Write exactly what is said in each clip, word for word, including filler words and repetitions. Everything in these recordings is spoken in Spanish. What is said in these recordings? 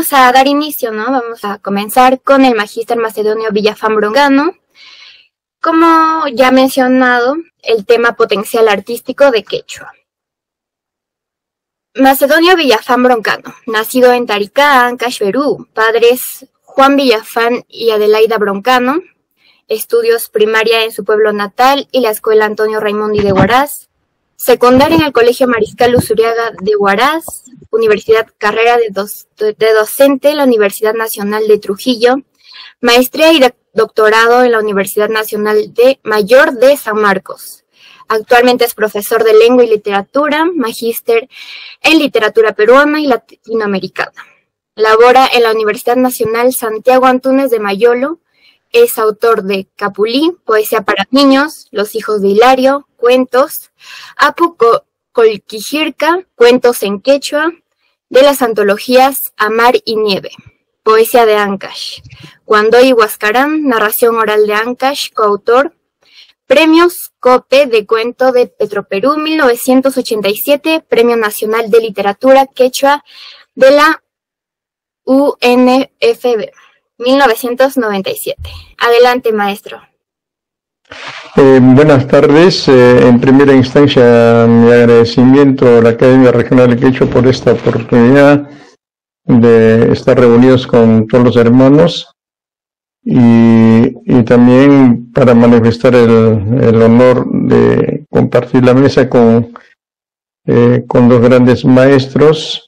vamos a dar inicio, ¿no? Vamos a comenzar con el magíster Macedonio Villafán Broncano. Como ya mencionado, el tema potencial artístico de quechua. Macedonio Villafán Broncano, nacido en Taricá, Ancash, Perú, padres Juan Villafán y Adelaida Broncano, estudios primaria en su pueblo natal y la escuela Antonio Raimondi de Huaraz, secundaria en el Colegio Mariscal Usuriaga de Huaraz, universidad carrera de, dos, de docente en la Universidad Nacional de Trujillo, maestría y doctorado en la Universidad Nacional de Mayor de San Marcos. Actualmente es profesor de lengua y literatura, magíster en literatura peruana y latinoamericana. Labora en la Universidad Nacional Santiago Antúnez de Mayolo. Es autor de Capulí, Poesía para Niños, Los Hijos de Hilario, Cuentos, Apu Colquijirca, Cuentos en Quechua, de las antologías Amar y Nieve, Poesía de Ancash, Guandoy y Huascarán, Narración Oral de Ancash, coautor, Premios COPE de Cuento de Petroperú mil novecientos ochenta y siete, Premio Nacional de Literatura Quechua de la U N F B mil novecientos noventa y siete. Adelante, maestro. Eh, buenas tardes. Eh, en primera instancia, mi agradecimiento a la Academia Regional de Quechua por esta oportunidad de estar reunidos con todos los hermanos y, y también para manifestar el, el honor de compartir la mesa con, eh, con dos grandes maestros.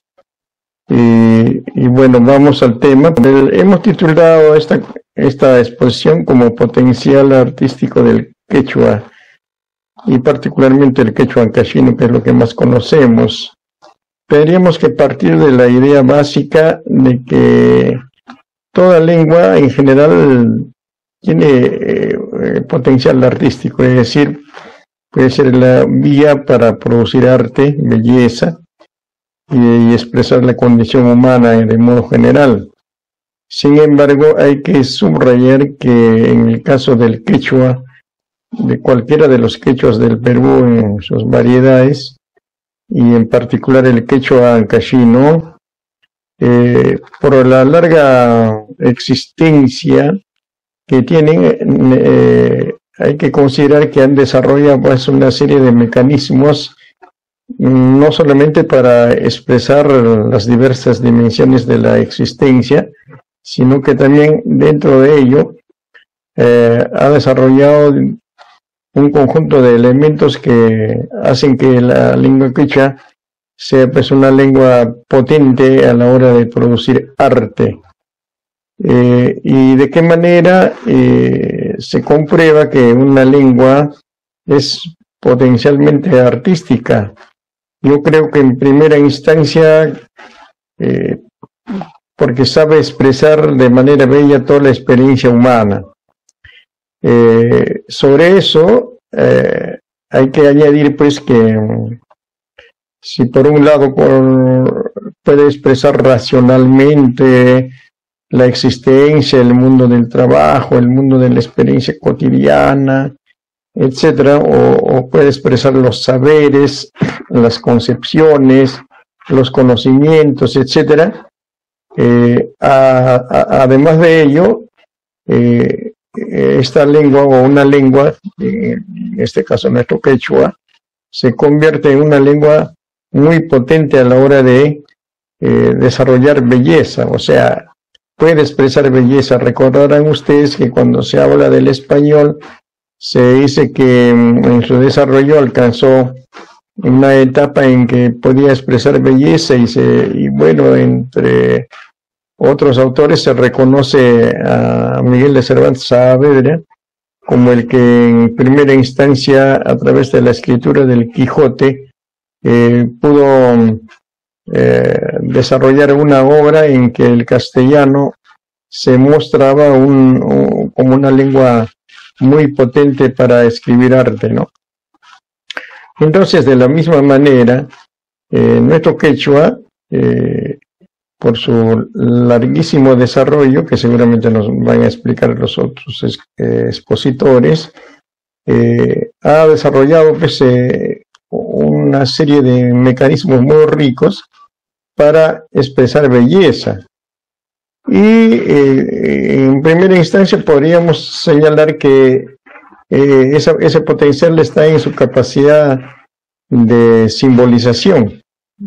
Y, y bueno, vamos al tema. Hemos titulado esta, esta exposición como Potencial Artístico del Quechua, y particularmente el quechua ancashino, que es lo que más conocemos. Tendríamos que partir de la idea básica de que toda lengua en general tiene eh, potencial artístico, es decir, puede ser la vía para producir arte, belleza, y expresar la condición humana de modo general. Sin embargo, hay que subrayar que en el caso del quechua, de cualquiera de los quechuas del Perú en sus variedades, y en particular el quechua ancashino, eh, por la larga existencia que tienen, eh, hay que considerar que han desarrollado pues, una serie de mecanismos no solamente para expresar las diversas dimensiones de la existencia, sino que también dentro de ello eh, ha desarrollado un conjunto de elementos que hacen que la lengua quechua sea pues una lengua potente a la hora de producir arte. Eh, y de qué manera eh, se comprueba que una lengua es potencialmente artística. Yo creo que en primera instancia, eh, porque sabe expresar de manera bella toda la experiencia humana. Eh, sobre eso, eh, hay que añadir pues que si por un lado por, puede expresar racionalmente la existencia, el mundo del trabajo, el mundo de la experiencia cotidiana, etcétera, o, o puede expresar los saberes, las concepciones, los conocimientos, etcétera. Eh, a, a, además de ello, eh, esta lengua o una lengua, en este caso nuestro quechua, se convierte en una lengua muy potente a la hora de eh, desarrollar belleza, o sea, puede expresar belleza. Recordarán ustedes que cuando se habla del español, se dice que en su desarrollo alcanzó una etapa en que podía expresar belleza y, se, y bueno, entre otros autores se reconoce a Miguel de Cervantes Saavedra como el que en primera instancia, a través de la escritura del Quijote, eh, pudo eh, desarrollar una obra en que el castellano se mostraba un, un, como una lengua muy potente para escribir arte, ¿no? Entonces, de la misma manera, eh, nuestro quechua, eh, por su larguísimo desarrollo, que seguramente nos van a explicar los otros es, eh, expositores, eh, ha desarrollado pues, eh, una serie de mecanismos muy ricos para expresar belleza. Y eh, en primera instancia podríamos señalar que eh, esa, ese potencial está en su capacidad de simbolización,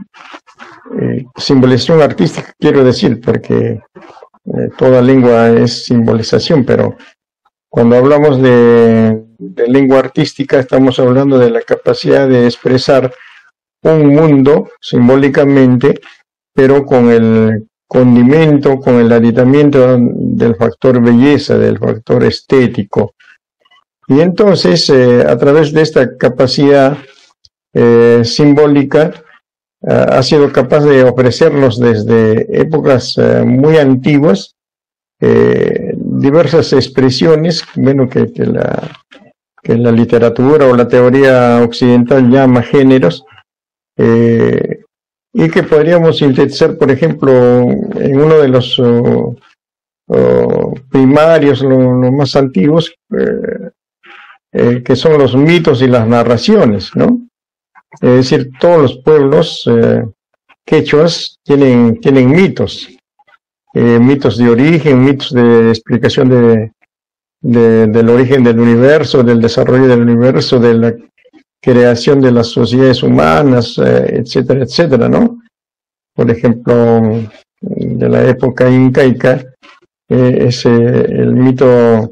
eh, simbolización artística quiero decir, porque eh, toda lengua es simbolización, pero cuando hablamos de, de lengua artística estamos hablando de la capacidad de expresar un mundo simbólicamente, pero con el condimento, con el aditamento del factor belleza, del factor estético. Y entonces, eh, a través de esta capacidad eh, simbólica, eh, ha sido capaz de ofrecernos desde épocas eh, muy antiguas eh, diversas expresiones, bueno, que, que, la, que la literatura o la teoría occidental llama géneros, eh, y que podríamos sintetizar, por ejemplo, en uno de los uh, uh, primarios, los lo más antiguos, eh, eh, que son los mitos y las narraciones, ¿no? Es decir, todos los pueblos eh, quechuas tienen, tienen mitos, eh, mitos de origen, mitos de explicación de, de, del origen del universo, del desarrollo del universo, de la creación de las sociedades humanas, eh, etcétera, etcétera, ¿no? Por ejemplo, de la época incaica, eh, es eh, el mito,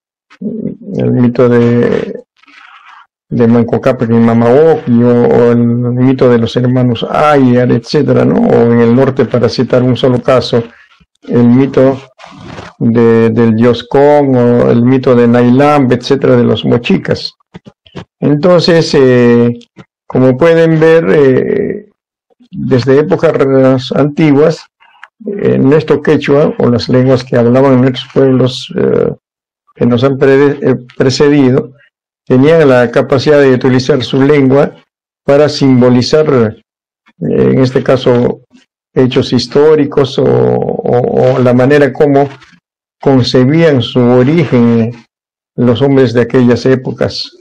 el mito de, de Manco Cápac y Mamaoki, o, o el mito de los hermanos Ayar, etcétera, ¿no? O en el norte, para citar un solo caso, el mito de, del dios Kong, o el mito de Nailamb, etcétera, de los mochicas. Entonces, eh, como pueden ver, eh, desde épocas antiguas, eh, nuestro quechua, o las lenguas que hablaban en nuestros pueblos eh, que nos han pre eh, precedido, tenían la capacidad de utilizar su lengua para simbolizar, eh, en este caso, hechos históricos o, o, o la manera como concebían su origen los hombres de aquellas épocas.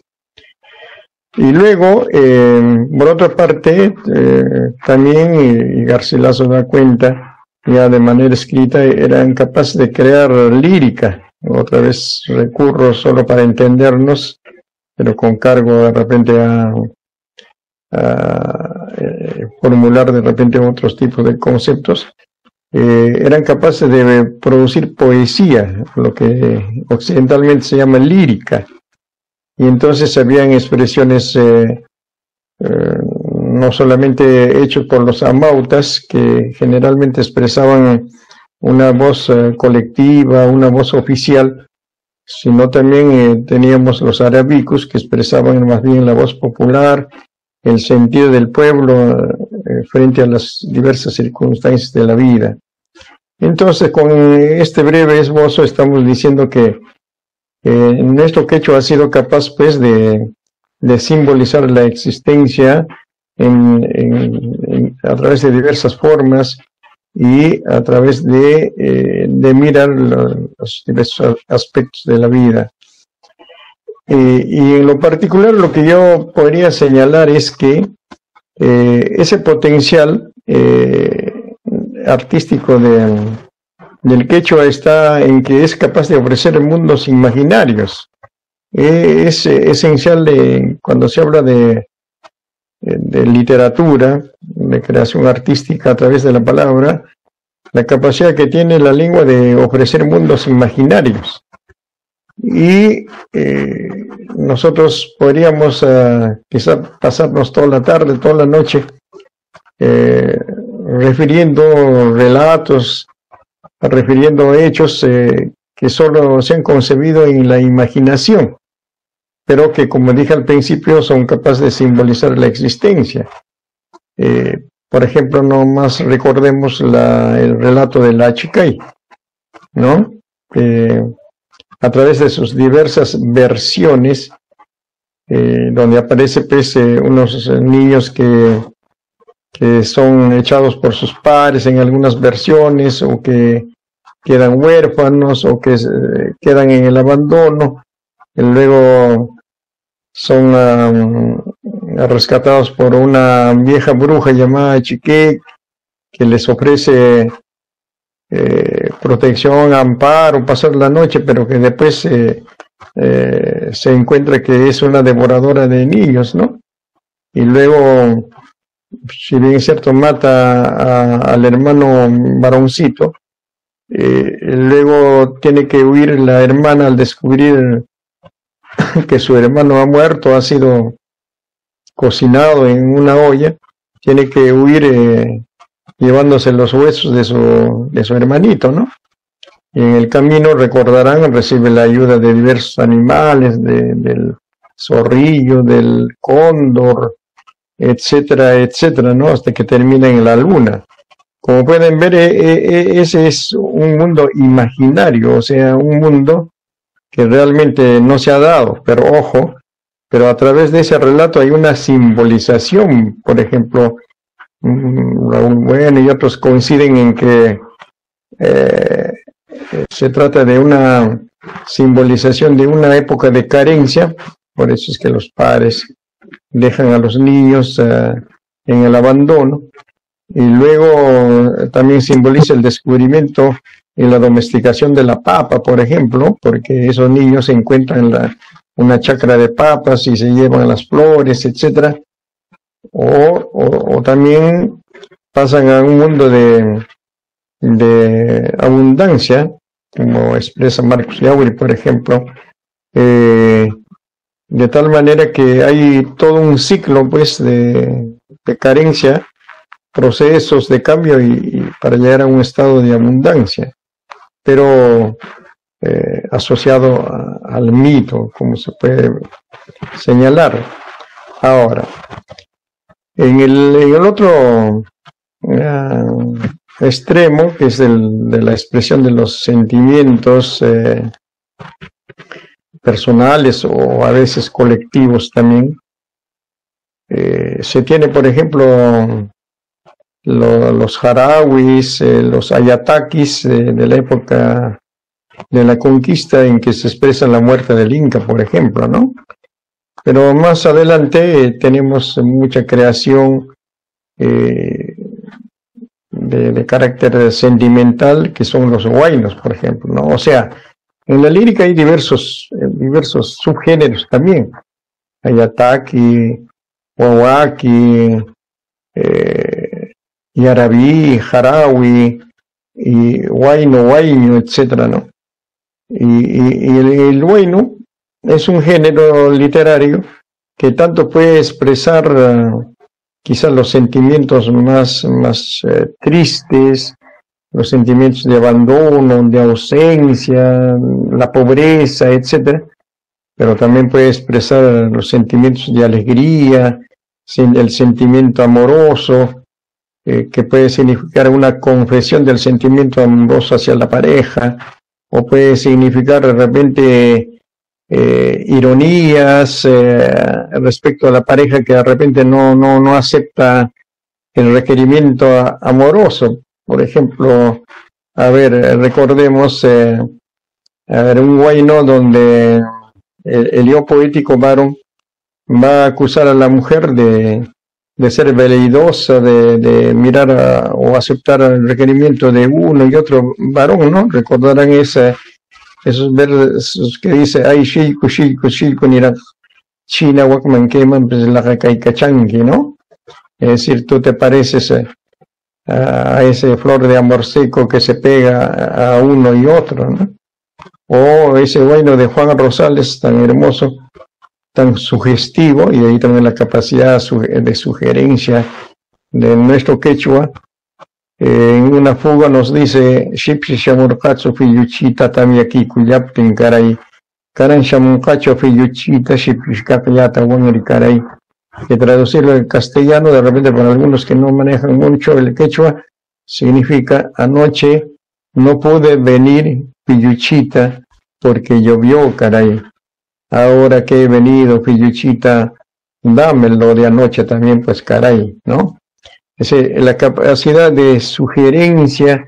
Y luego, eh, por otra parte, eh, también, y, y Garcilaso da cuenta, ya de manera escrita, eran capaces de crear lírica. Otra vez recurro solo para entendernos, pero con cargo de repente a, a eh, formular de repente otros tipos de conceptos. Eh, eran capaces de producir poesía, lo que occidentalmente se llama lírica. Y entonces habían expresiones eh, eh, no solamente hechas por los amautas, que generalmente expresaban una voz eh, colectiva, una voz oficial, sino también eh, teníamos los arábicos, que expresaban más bien la voz popular, el sentido del pueblo eh, frente a las diversas circunstancias de la vida. Entonces, con este breve esbozo estamos diciendo que Eh, nuestro quechua ha sido capaz, pues, de, de simbolizar la existencia en, en, en, a través de diversas formas y a través de, eh, de mirar los diversos aspectos de la vida. Eh, y en lo particular, lo que yo podría señalar es que eh, ese potencial eh, artístico de del quechua está en que es capaz de ofrecer mundos imaginarios. Eh, es eh, esencial de, cuando se habla de, de literatura, de creación artística a través de la palabra, la capacidad que tiene la lengua de ofrecer mundos imaginarios. Y eh, nosotros podríamos uh, quizá pasarnos toda la tarde, toda la noche, eh, refiriendo relatos, refiriendo hechos eh, que solo se han concebido en la imaginación, pero que, como dije al principio, son capaces de simbolizar la existencia. Eh, por ejemplo, nomás recordemos la, el relato de la Achicay, ¿no? Eh, a través de sus diversas versiones, eh, donde aparece pues, eh, unos niños que que son echados por sus padres en algunas versiones, o que quedan huérfanos, o que eh, quedan en el abandono, y luego son um, rescatados por una vieja bruja llamada Chique, que les ofrece eh, protección, amparo, pasar la noche, pero que después eh, eh, se encuentra que es una devoradora de niños, ¿no? Y luego, si bien es cierto, mata a, al hermano varoncito, eh, luego tiene que huir la hermana al descubrir que su hermano ha muerto, ha sido cocinado en una olla, tiene que huir eh, llevándose los huesos de su, de su hermanito, ¿no? Y en el camino, recordarán, recibe la ayuda de diversos animales, de, del zorrillo, del cóndor, etcétera, etcétera, ¿no? Hasta que termina en la luna. Como pueden ver, eh, eh, ese es un mundo imaginario, o sea, un mundo que realmente no se ha dado, pero ojo, pero a través de ese relato hay una simbolización. Por ejemplo, Raúl Bueno y otros coinciden en que eh, se trata de una simbolización de una época de carencia, por eso es que los padres dejan a los niños uh, en el abandono, y luego también simboliza el descubrimiento y la domesticación de la papa, por ejemplo, porque esos niños se encuentran en la, una chacra de papas y se llevan las flores, etcétera, o, o, o también pasan a un mundo de, de abundancia, como expresa Marcus Yauri, por ejemplo, eh, de tal manera que hay todo un ciclo, pues, de, de carencia, procesos de cambio y, y para llegar a un estado de abundancia, pero eh, asociado a, al mito, como se puede señalar. Ahora, en el, en el otro uh, extremo, que es el de la expresión de los sentimientos eh, personales o a veces colectivos también, eh, se tiene, por ejemplo, lo, los jarawis, eh, los ayatakis eh, de la época de la conquista, en que se expresa la muerte del Inca, por ejemplo, ¿no? Pero más adelante eh, tenemos mucha creación eh, de, de carácter sentimental, que son los huaynos, por ejemplo, ¿no? O sea, en la lírica hay diversos, eh, diversos subgéneros también. Ayataki, Wawaki, eh, Yarabí, Jarawi, y Huayno, Huayno, etcétera, ¿no? Y, y, y el, el huayno es un género literario que tanto puede expresar uh, quizás los sentimientos más, más uh, tristes, los sentimientos de abandono, de ausencia, la pobreza, etcétera, pero también puede expresar los sentimientos de alegría, el sentimiento amoroso, eh, que puede significar una confesión del sentimiento amoroso hacia la pareja, o puede significar de repente eh, ironías eh, respecto a la pareja que de repente no, no, no acepta el requerimiento amoroso. Por ejemplo, a ver, recordemos eh, a ver, un huayno donde el, el yo poético varón va a acusar a la mujer de, de ser veleidosa, de, de mirar a, o aceptar el requerimiento de uno y otro varón, ¿no? Recordarán ese, esos versos que dice, ay, shilku, shilku, shilku, nira, china, wakman, keman, pues la caicachanqui, ¿no? Es decir, tú te pareces a, a ese flor de amor seco que se pega a uno y otro, ¿no? O ese huayno de Juan Rosales, tan hermoso, tan sugestivo, y ahí también la capacidad de sugerencia de nuestro quechua. Eh, en una fuga nos dice, Shipsi Shamurkatsu Fiyuchita Tamiaki Kuyaptin Karay, Karan Shamunkacho Fiyuchita Shipsi Kakayata Wangri Karay. Que traducirlo en castellano, de repente para algunos que no manejan mucho el quechua, significa: anoche no pude venir Fiyuchita porque llovió, caray. Ahora que he venido, Fiyuchita, dámelo de anoche también, pues caray, ¿no? Es la capacidad de sugerencia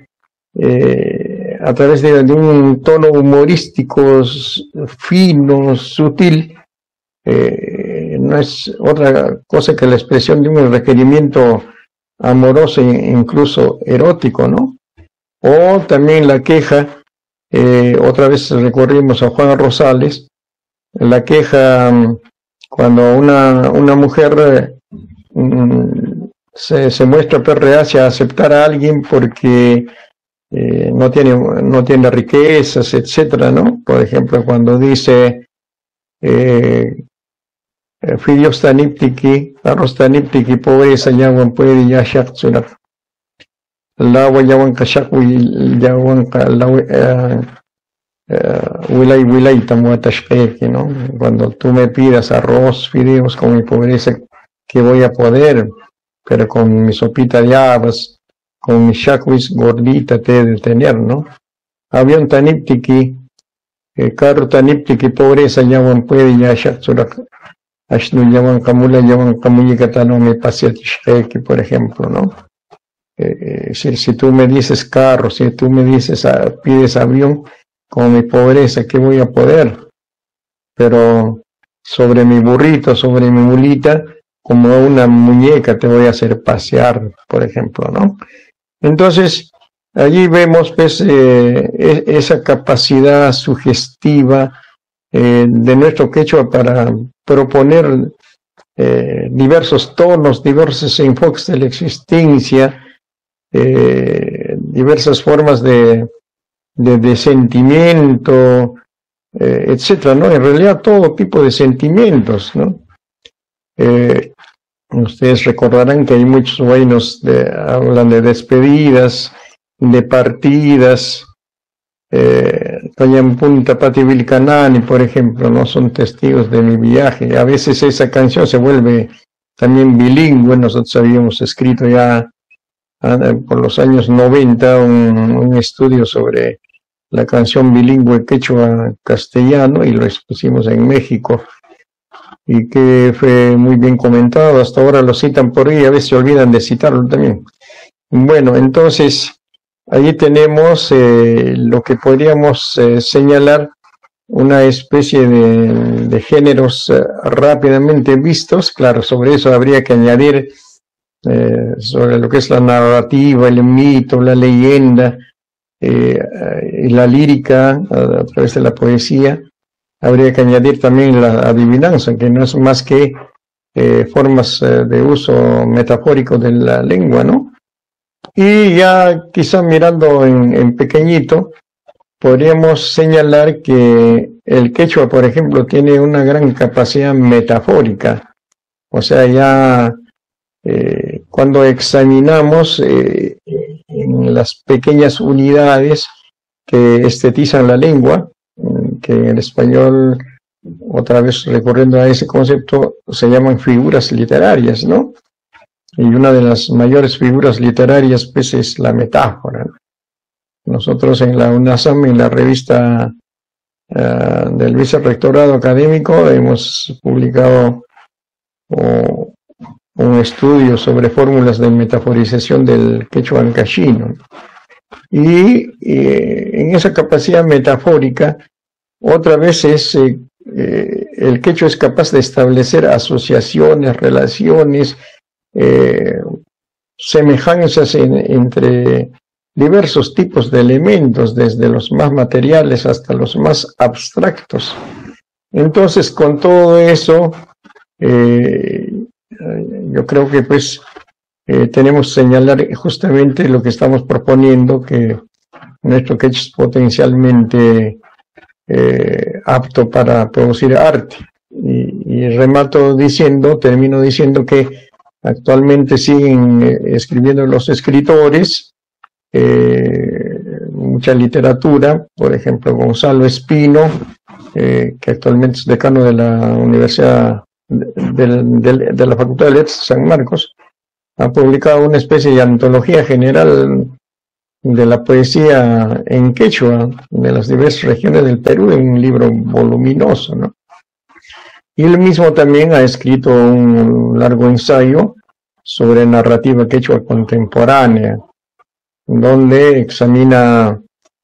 eh, a través de, de un tono humorístico fino, sutil, eh, no es otra cosa que la expresión de un requerimiento amoroso e incluso erótico, ¿no? O también la queja, eh, otra vez recorrimos a Juan Rosales, la queja cuando una, una mujer mm, se, se muestra reacia a aceptar a alguien porque eh, no tiene, no tiene riquezas, etcétera, ¿no? Por ejemplo, cuando dice eh, Fidios taniptiki, arroz taniptiki, pobreza, yawan puede ya shaksurak. Lawa yawan kashakwi, yawan wilay wilay tamuatashpeki, ¿no? Cuando tú me pidas arroz, fideos con mi pobreza, ¿qué voy a poder? Pero con mi sopita de habas, con mi shakwis gordita te he de tener, ¿no? Avión taniptiki, eh, carro taniptiki, pobreza, yawan puede ya shaksurak. Ashnu yawan kamula yawan kamuyikatano me pasiatishpeki, por ejemplo, ¿no? Eh, si, si tú me dices carro, si tú me dices ah, pides avión, con mi pobreza, ¿qué voy a poder? Pero sobre mi burrito, sobre mi mulita, como una muñeca te voy a hacer pasear, por ejemplo, ¿no? Entonces, allí vemos pues eh, esa capacidad sugestiva eh, de nuestro quechua para proponer eh, diversos tonos, diversos enfoques de la existencia, eh, diversas formas de, de, de sentimiento, eh, etcétera, ¿no? En realidad todo tipo de sentimientos, ¿no? Eh, ustedes recordarán que hay muchos buenos de, hablan de despedidas, de partidas, eh, Punta Pati Vilcanani, por ejemplo, no son testigos de mi viaje. A veces esa canción se vuelve también bilingüe. Nosotros habíamos escrito ya por los años noventa un, un estudio sobre la canción bilingüe quechua-castellano y lo expusimos en México y que fue muy bien comentado. Hasta ahora lo citan por ahí, a veces se olvidan de citarlo también. Bueno, entonces allí tenemos eh, lo que podríamos eh, señalar una especie de, de géneros eh, rápidamente vistos. Claro, sobre eso habría que añadir Eh, sobre lo que es la narrativa, el mito, la leyenda, eh, y la lírica a, a través de la poesía. Habría que añadir también la adivinanza, que no es más que eh, formas eh, de uso metafórico de la lengua, ¿no? Y ya quizá mirando en, en pequeñito, podríamos señalar que el quechua, por ejemplo, tiene una gran capacidad metafórica. O sea, ya Eh, cuando examinamos eh, en las pequeñas unidades que estetizan la lengua, que en el español, otra vez recurriendo a ese concepto, se llaman figuras literarias, ¿no? Y una de las mayores figuras literarias pues es la metáfora, ¿no? Nosotros en la UNASAM, en la revista uh, del vicerrectorado académico, hemos publicado oh, un estudio sobre fórmulas de metaforización del quechua ancashino. Y eh, en esa capacidad metafórica, otra vez es, eh, eh, el quechua es capaz de establecer asociaciones, relaciones, eh, semejanzas en, entre diversos tipos de elementos, desde los más materiales hasta los más abstractos. Entonces, con todo eso, eh, yo creo que pues eh, tenemos que señalar justamente lo que estamos proponiendo, que nuestro quechua es potencialmente eh, apto para producir arte. Y, y remato diciendo, termino diciendo que actualmente siguen eh, escribiendo los escritores, eh, mucha literatura, por ejemplo Gonzalo Espino, eh, que actualmente es decano de la Universidad De, de, de la Facultad de Letras de San Marcos, ha publicado una especie de antología general de la poesía en quechua de las diversas regiones del Perú, en un libro voluminoso, ¿no? Y él mismo también ha escrito un largo ensayo sobre narrativa quechua contemporánea, donde examina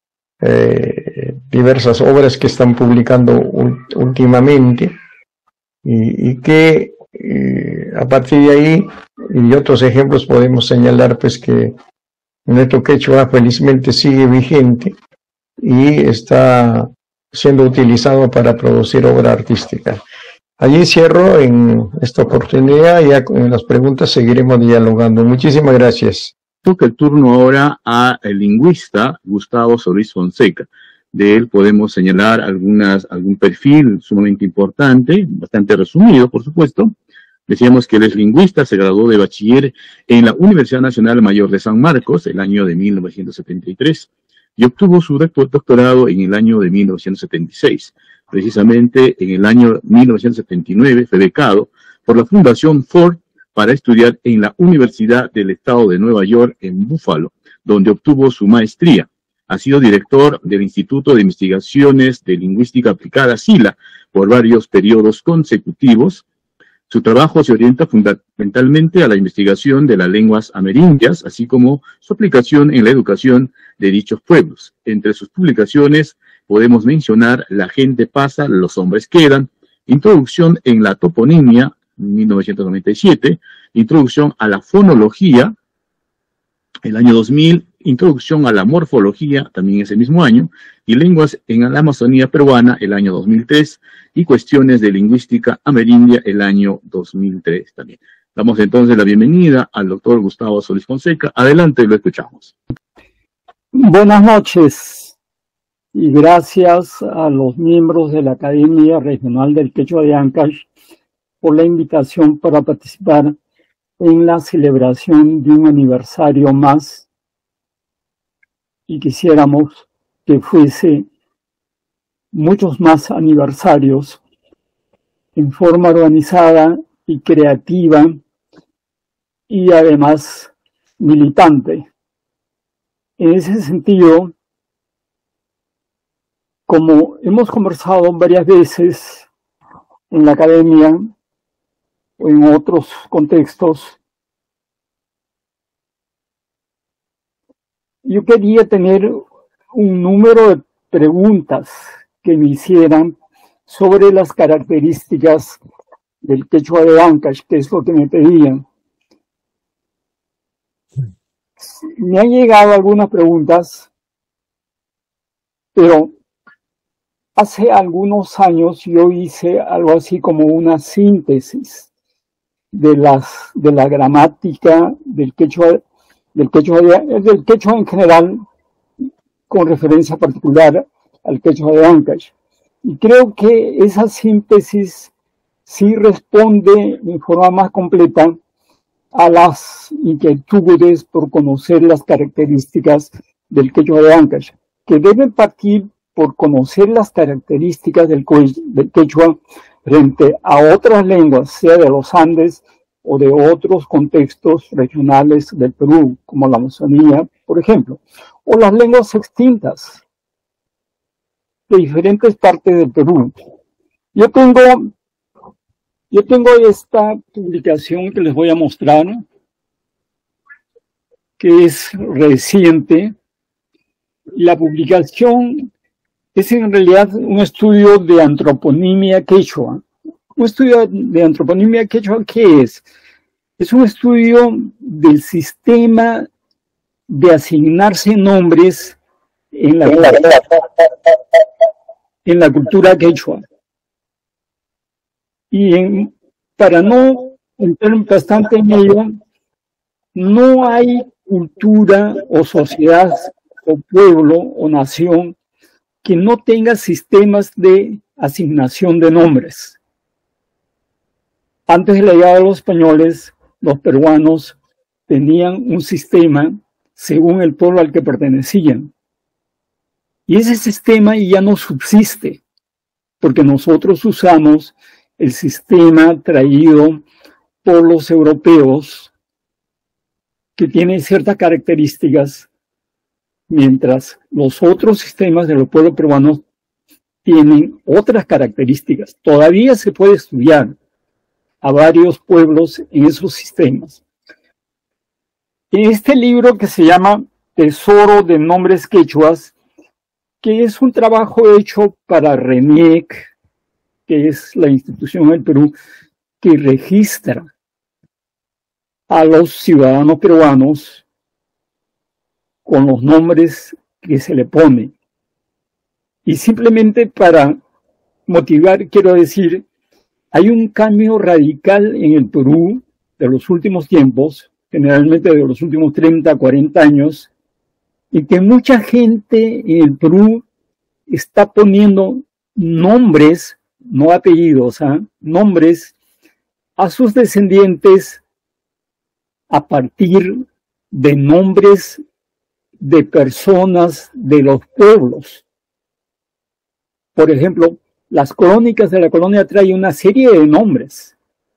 eh, diversas obras que están publicando últimamente. Y, y que eh, a partir de ahí y otros ejemplos podemos señalar pues que Nuestro quechua felizmente sigue vigente y está siendo utilizado para producir obra artística. Allí cierro en esta oportunidad, ya en las preguntas seguiremos dialogando. Muchísimas gracias. Toca el turno ahora al lingüista Gustavo Solís Fonseca. De él podemos señalar algunas, algún perfil sumamente importante, bastante resumido, por supuesto. Decíamos que él es lingüista, se graduó de bachiller en la Universidad Nacional Mayor de San Marcos, el año de mil novecientos setenta y tres, y obtuvo su doctorado en el año de mil novecientos setenta y seis. Precisamente en el año mil novecientos setenta y nueve fue becado por la Fundación Ford para estudiar en la Universidad del Estado de Nueva York en Buffalo, donde obtuvo su maestría. Ha sido director del Instituto de Investigaciones de Lingüística Aplicada, SILA, por varios periodos consecutivos. Su trabajo se orienta fundamentalmente a la investigación de las lenguas amerindias, así como su aplicación en la educación de dichos pueblos. Entre sus publicaciones podemos mencionar La gente pasa, los hombres quedan, Introducción en la toponimia, mil novecientos noventa y siete, Introducción a la fonología, el año dos mil, Introducción a la morfología, también ese mismo año, y Lenguas en la Amazonía peruana, el año dos mil tres, y Cuestiones de lingüística amerindia, el año dos mil tres también. Damos entonces la bienvenida al doctor Gustavo Solís Fonseca. Adelante, lo escuchamos. Buenas noches y gracias a los miembros de la Academia Regional del Quechua de Ancash por la invitación para participar en la celebración de un aniversario más, y quisiéramos que fuese muchos más aniversarios en forma organizada y creativa y además militante. En ese sentido, como hemos conversado varias veces en la academia o en otros contextos, yo quería tener un número de preguntas que me hicieran sobre las características del quechua de Ancash, que es lo que me pedían. Me han llegado algunas preguntas, pero hace algunos años yo hice algo así como una síntesis de, las, de la gramática del quechua, del quechua, de, del quechua en general, con referencia particular al quechua de Ancash. Y creo que esa síntesis sí responde en forma más completa a las inquietudes por conocer las características del quechua de Ancash, que deben partir por conocer las características del, del quechua frente a otras lenguas, sea de los Andes o de otros contextos regionales del Perú, como la Amazonía, por ejemplo, o las lenguas extintas de diferentes partes del Perú. Yo tengo, yo tengo esta publicación que les voy a mostrar, que es reciente. La publicación es en realidad un estudio de antroponimia quechua. Un estudio de antroponimia quechua, ¿qué es? Es un estudio del sistema de asignarse nombres en la, en la cultura quechua. Y en, para no entrar bastante en ello, no hay cultura o sociedad o pueblo o nación que no tenga sistemas de asignación de nombres. Antes de la llegada de los españoles, los peruanos tenían un sistema según el pueblo al que pertenecían. Y ese sistema ya no subsiste, porque nosotros usamos el sistema traído por los europeos, que tiene ciertas características, mientras los otros sistemas de los pueblos peruanos tienen otras características. Todavía se puede estudiar a varios pueblos en esos sistemas. En este libro que se llama Tesoro de Nombres Quechuas, que es un trabajo hecho para RENIEC, que es la institución del Perú que registra a los ciudadanos peruanos, con los nombres que se le pone. Y simplemente para motivar, quiero decir, hay un cambio radical en el Perú de los últimos tiempos, generalmente de los últimos treinta, cuarenta años, y que mucha gente en el Perú está poniendo nombres, no apellidos, ¿eh? nombres a sus descendientes a partir de nombres de personas de los pueblos. Por ejemplo, las crónicas de la colonia traen una serie de nombres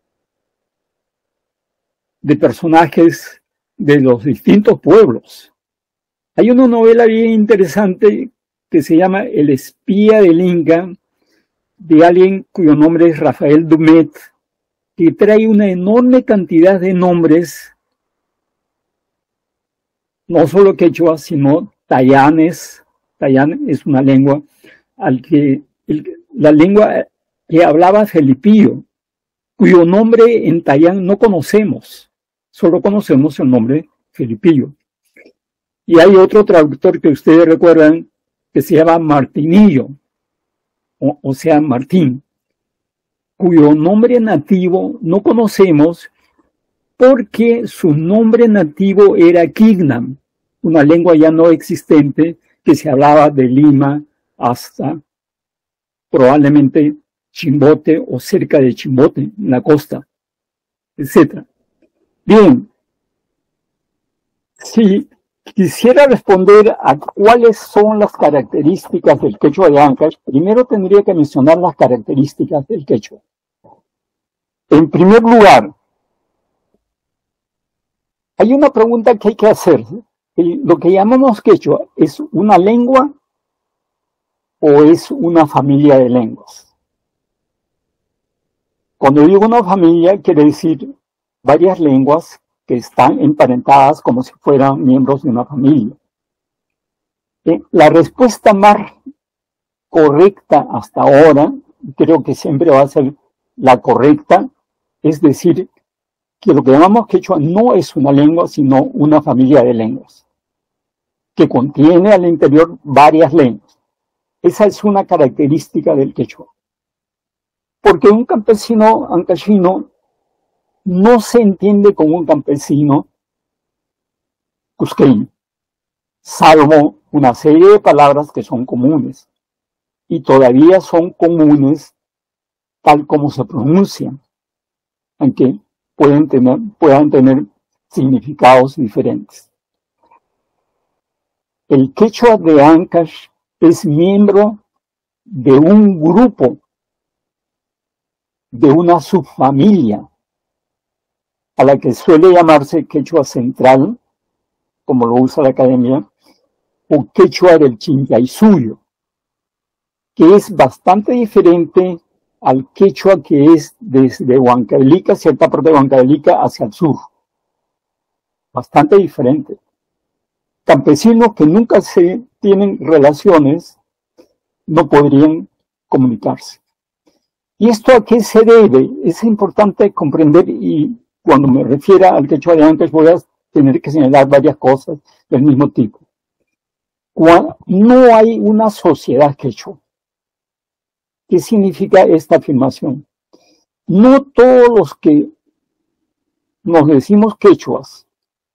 de personajes de los distintos pueblos. Hay una novela bien interesante que se llama El espía del Inca, de alguien cuyo nombre es Rafael Dumet, que trae una enorme cantidad de nombres, no solo quechua, sino tayanes. Tayán es una lengua al que el, la lengua que hablaba Felipillo, cuyo nombre en tayán no conocemos, solo conocemos el nombre Felipillo. Y hay otro traductor que ustedes recuerdan que se llama Martinillo, o, o sea, Martín, cuyo nombre nativo no conocemos porque su nombre nativo era Quignam, una lengua ya no existente que se hablaba de Lima hasta probablemente Chimbote o cerca de Chimbote, en la costa, etcétera. Bien, si quisiera responder a cuáles son las características del quechua de Ancash, primero tendría que mencionar las características del quechua. En primer lugar, hay una pregunta que hay que hacer. ¿Lo que llamamos quechua es una lengua o es una familia de lenguas? Cuando digo una familia, quiere decir varias lenguas que están emparentadas como si fueran miembros de una familia. Eh, la respuesta más correcta hasta ahora, creo que siempre va a ser la correcta, es decir, que lo que llamamos quechua no es una lengua, sino una familia de lenguas, que contiene al interior varias lenguas. Esa es una característica del quechua. Porque un campesino ancashino no se entiende como un campesino cusqueño, salvo una serie de palabras que son comunes, y todavía son comunes tal como se pronuncian, aunque pueden tener, puedan tener significados diferentes. El quechua de Ancash es miembro de un grupo, de una subfamilia, a la que suele llamarse quechua central, como lo usa la academia, o quechua del Chinchaysuyo, que es bastante diferente al quechua que es desde Huancavelica, cierta parte de Huancavelica, hacia el sur. Bastante diferente. Campesinos que nunca se tienen relaciones no podrían comunicarse. ¿Y esto a qué se debe? Es importante comprender, y cuando me refiera al quechua de Ancash voy a tener que señalar varias cosas del mismo tipo. No hay una sociedad quechua. ¿Qué significa esta afirmación? No todos los que nos decimos quechuas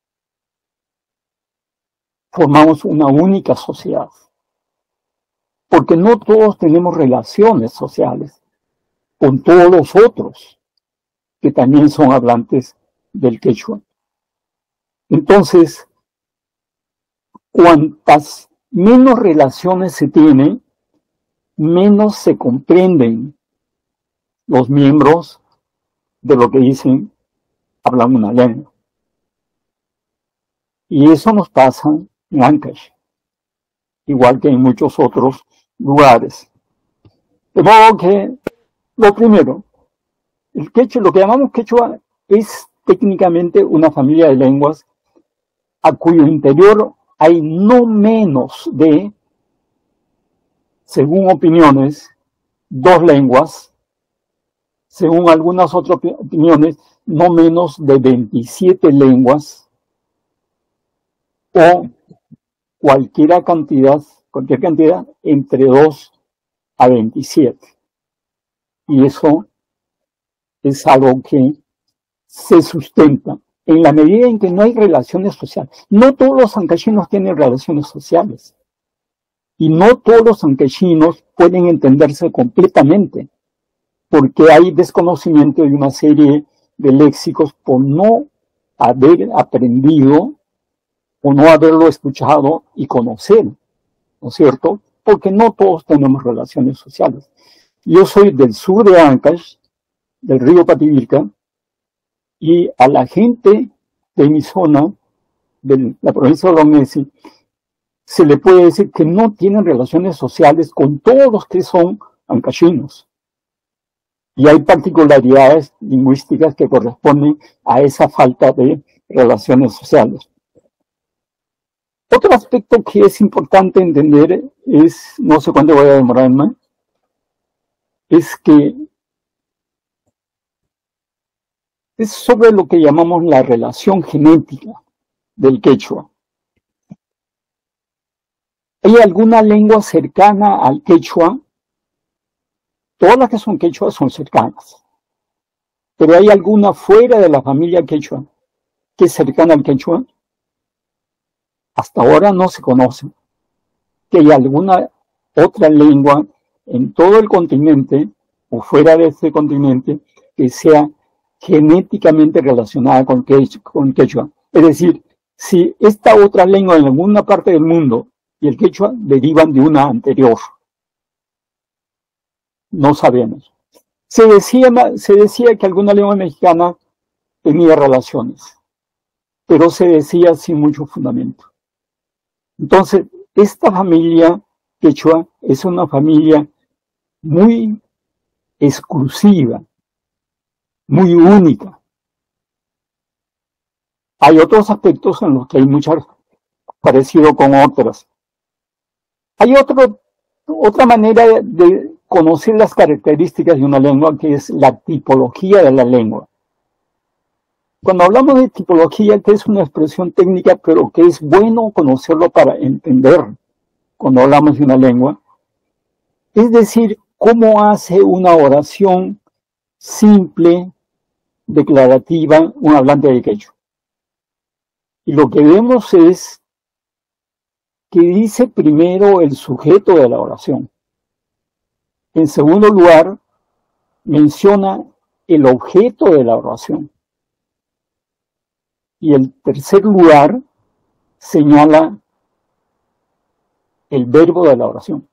formamos una única sociedad, porque no todos tenemos relaciones sociales con todos los otros que también son hablantes del quechua. Entonces, cuantas menos relaciones se tienen, menos se comprenden los miembros de lo que dicen hablan una lengua. Y eso nos pasa en Ancash, igual que en muchos otros lugares. De modo que, lo primero, el quechua, lo que llamamos quechua es técnicamente una familia de lenguas a cuyo interior hay no menos de, según opiniones, dos lenguas, según algunas otras opiniones, no menos de veintisiete lenguas, o cualquier cantidad, cualquier cantidad entre dos a veintisiete. Y eso es algo que se sustenta en la medida en que no hay relaciones sociales. No todos los ancachinos tienen relaciones sociales. Y no todos los ancachinos pueden entenderse completamente, porque hay desconocimiento de una serie de léxicos por no haber aprendido o no haberlo escuchado y conocer, ¿no es cierto? Porque no todos tenemos relaciones sociales. Yo soy del sur de Ancash, del río Pativilca, y a la gente de mi zona, de la provincia de Olonesi, se le puede decir que no tienen relaciones sociales con todos los que son ancachinos. Y hay particularidades lingüísticas que corresponden a esa falta de relaciones sociales. Otro aspecto que es importante entender es, no sé cuánto voy a demorarme, es que es sobre lo que llamamos la relación genética del quechua. ¿Hay alguna lengua cercana al quechua? Todas las que son quechua son cercanas. Pero ¿hay alguna fuera de la familia quechua que es cercana al quechua? Hasta ahora no se conoce que hay alguna otra lengua en todo el continente o fuera de este continente que sea genéticamente relacionada con quechua. Es decir, si esta otra lengua en alguna parte del mundo y el quechua derivan de una anterior. No sabemos. Se decía, se decía que alguna lengua mexicana tenía relaciones, pero se decía sin mucho fundamento. Entonces, esta familia quechua es una familia muy exclusiva, muy única. Hay otros aspectos en los que hay mucho parecido con otras. Hay otro, otra manera de conocer las características de una lengua, que es la tipología de la lengua. Cuando hablamos de tipología, que es una expresión técnica, pero que es bueno conocerlo para entender cuando hablamos de una lengua, es decir, cómo hace una oración simple, declarativa, un hablante de quechua. Y lo que vemos es que dice primero el sujeto de la oración. En segundo lugar, menciona el objeto de la oración. Y en tercer lugar, señala el verbo de la oración.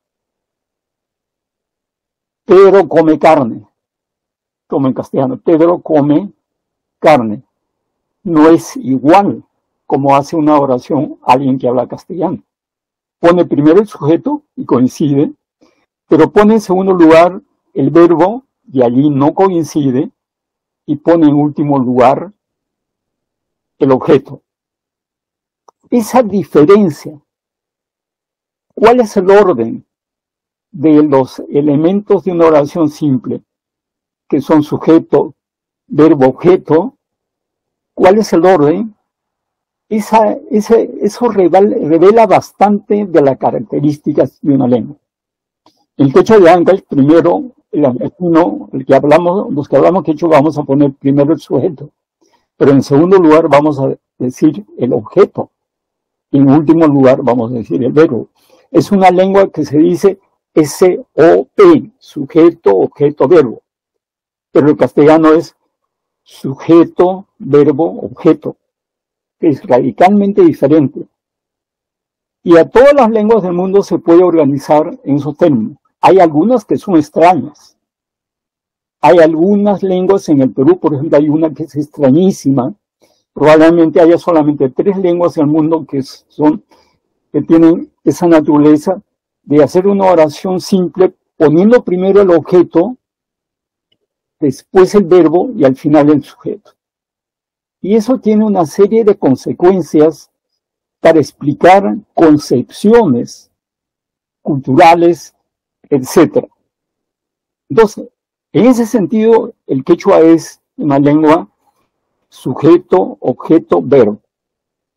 Pedro come carne, como en castellano. Pedro come carne. No es igual como hace una oración alguien que habla castellano. Pone primero el sujeto y coincide, pero pone en segundo lugar el verbo y allí no coincide, y pone en último lugar el objeto. Esa diferencia, ¿cuál es el orden de los elementos de una oración simple, que son sujeto, verbo, objeto? ¿Cuál es el orden? Esa, ese, eso revela, revela bastante de las características de una lengua. El quechua de Ancash, primero, el angachino, el que hablamos, los que hablamos quechua, vamos a poner primero el sujeto, pero en segundo lugar vamos a decir el objeto, y en último lugar vamos a decir el verbo. Es una lengua que se dice S O P, sujeto, objeto, verbo, pero el castellano es sujeto, verbo, objeto, que es radicalmente diferente. Y a todas las lenguas del mundo se puede organizar en esos términos. Hay algunas que son extrañas. Hay algunas lenguas en el Perú, por ejemplo, hay una que es extrañísima. Probablemente haya solamente tres lenguas en el mundo que son, que tienen esa naturaleza de hacer una oración simple, poniendo primero el objeto, después el verbo y al final el sujeto. Y eso tiene una serie de consecuencias para explicar concepciones culturales, etcétera. Entonces, en ese sentido, el quechua es una lengua sujeto, objeto, verbo.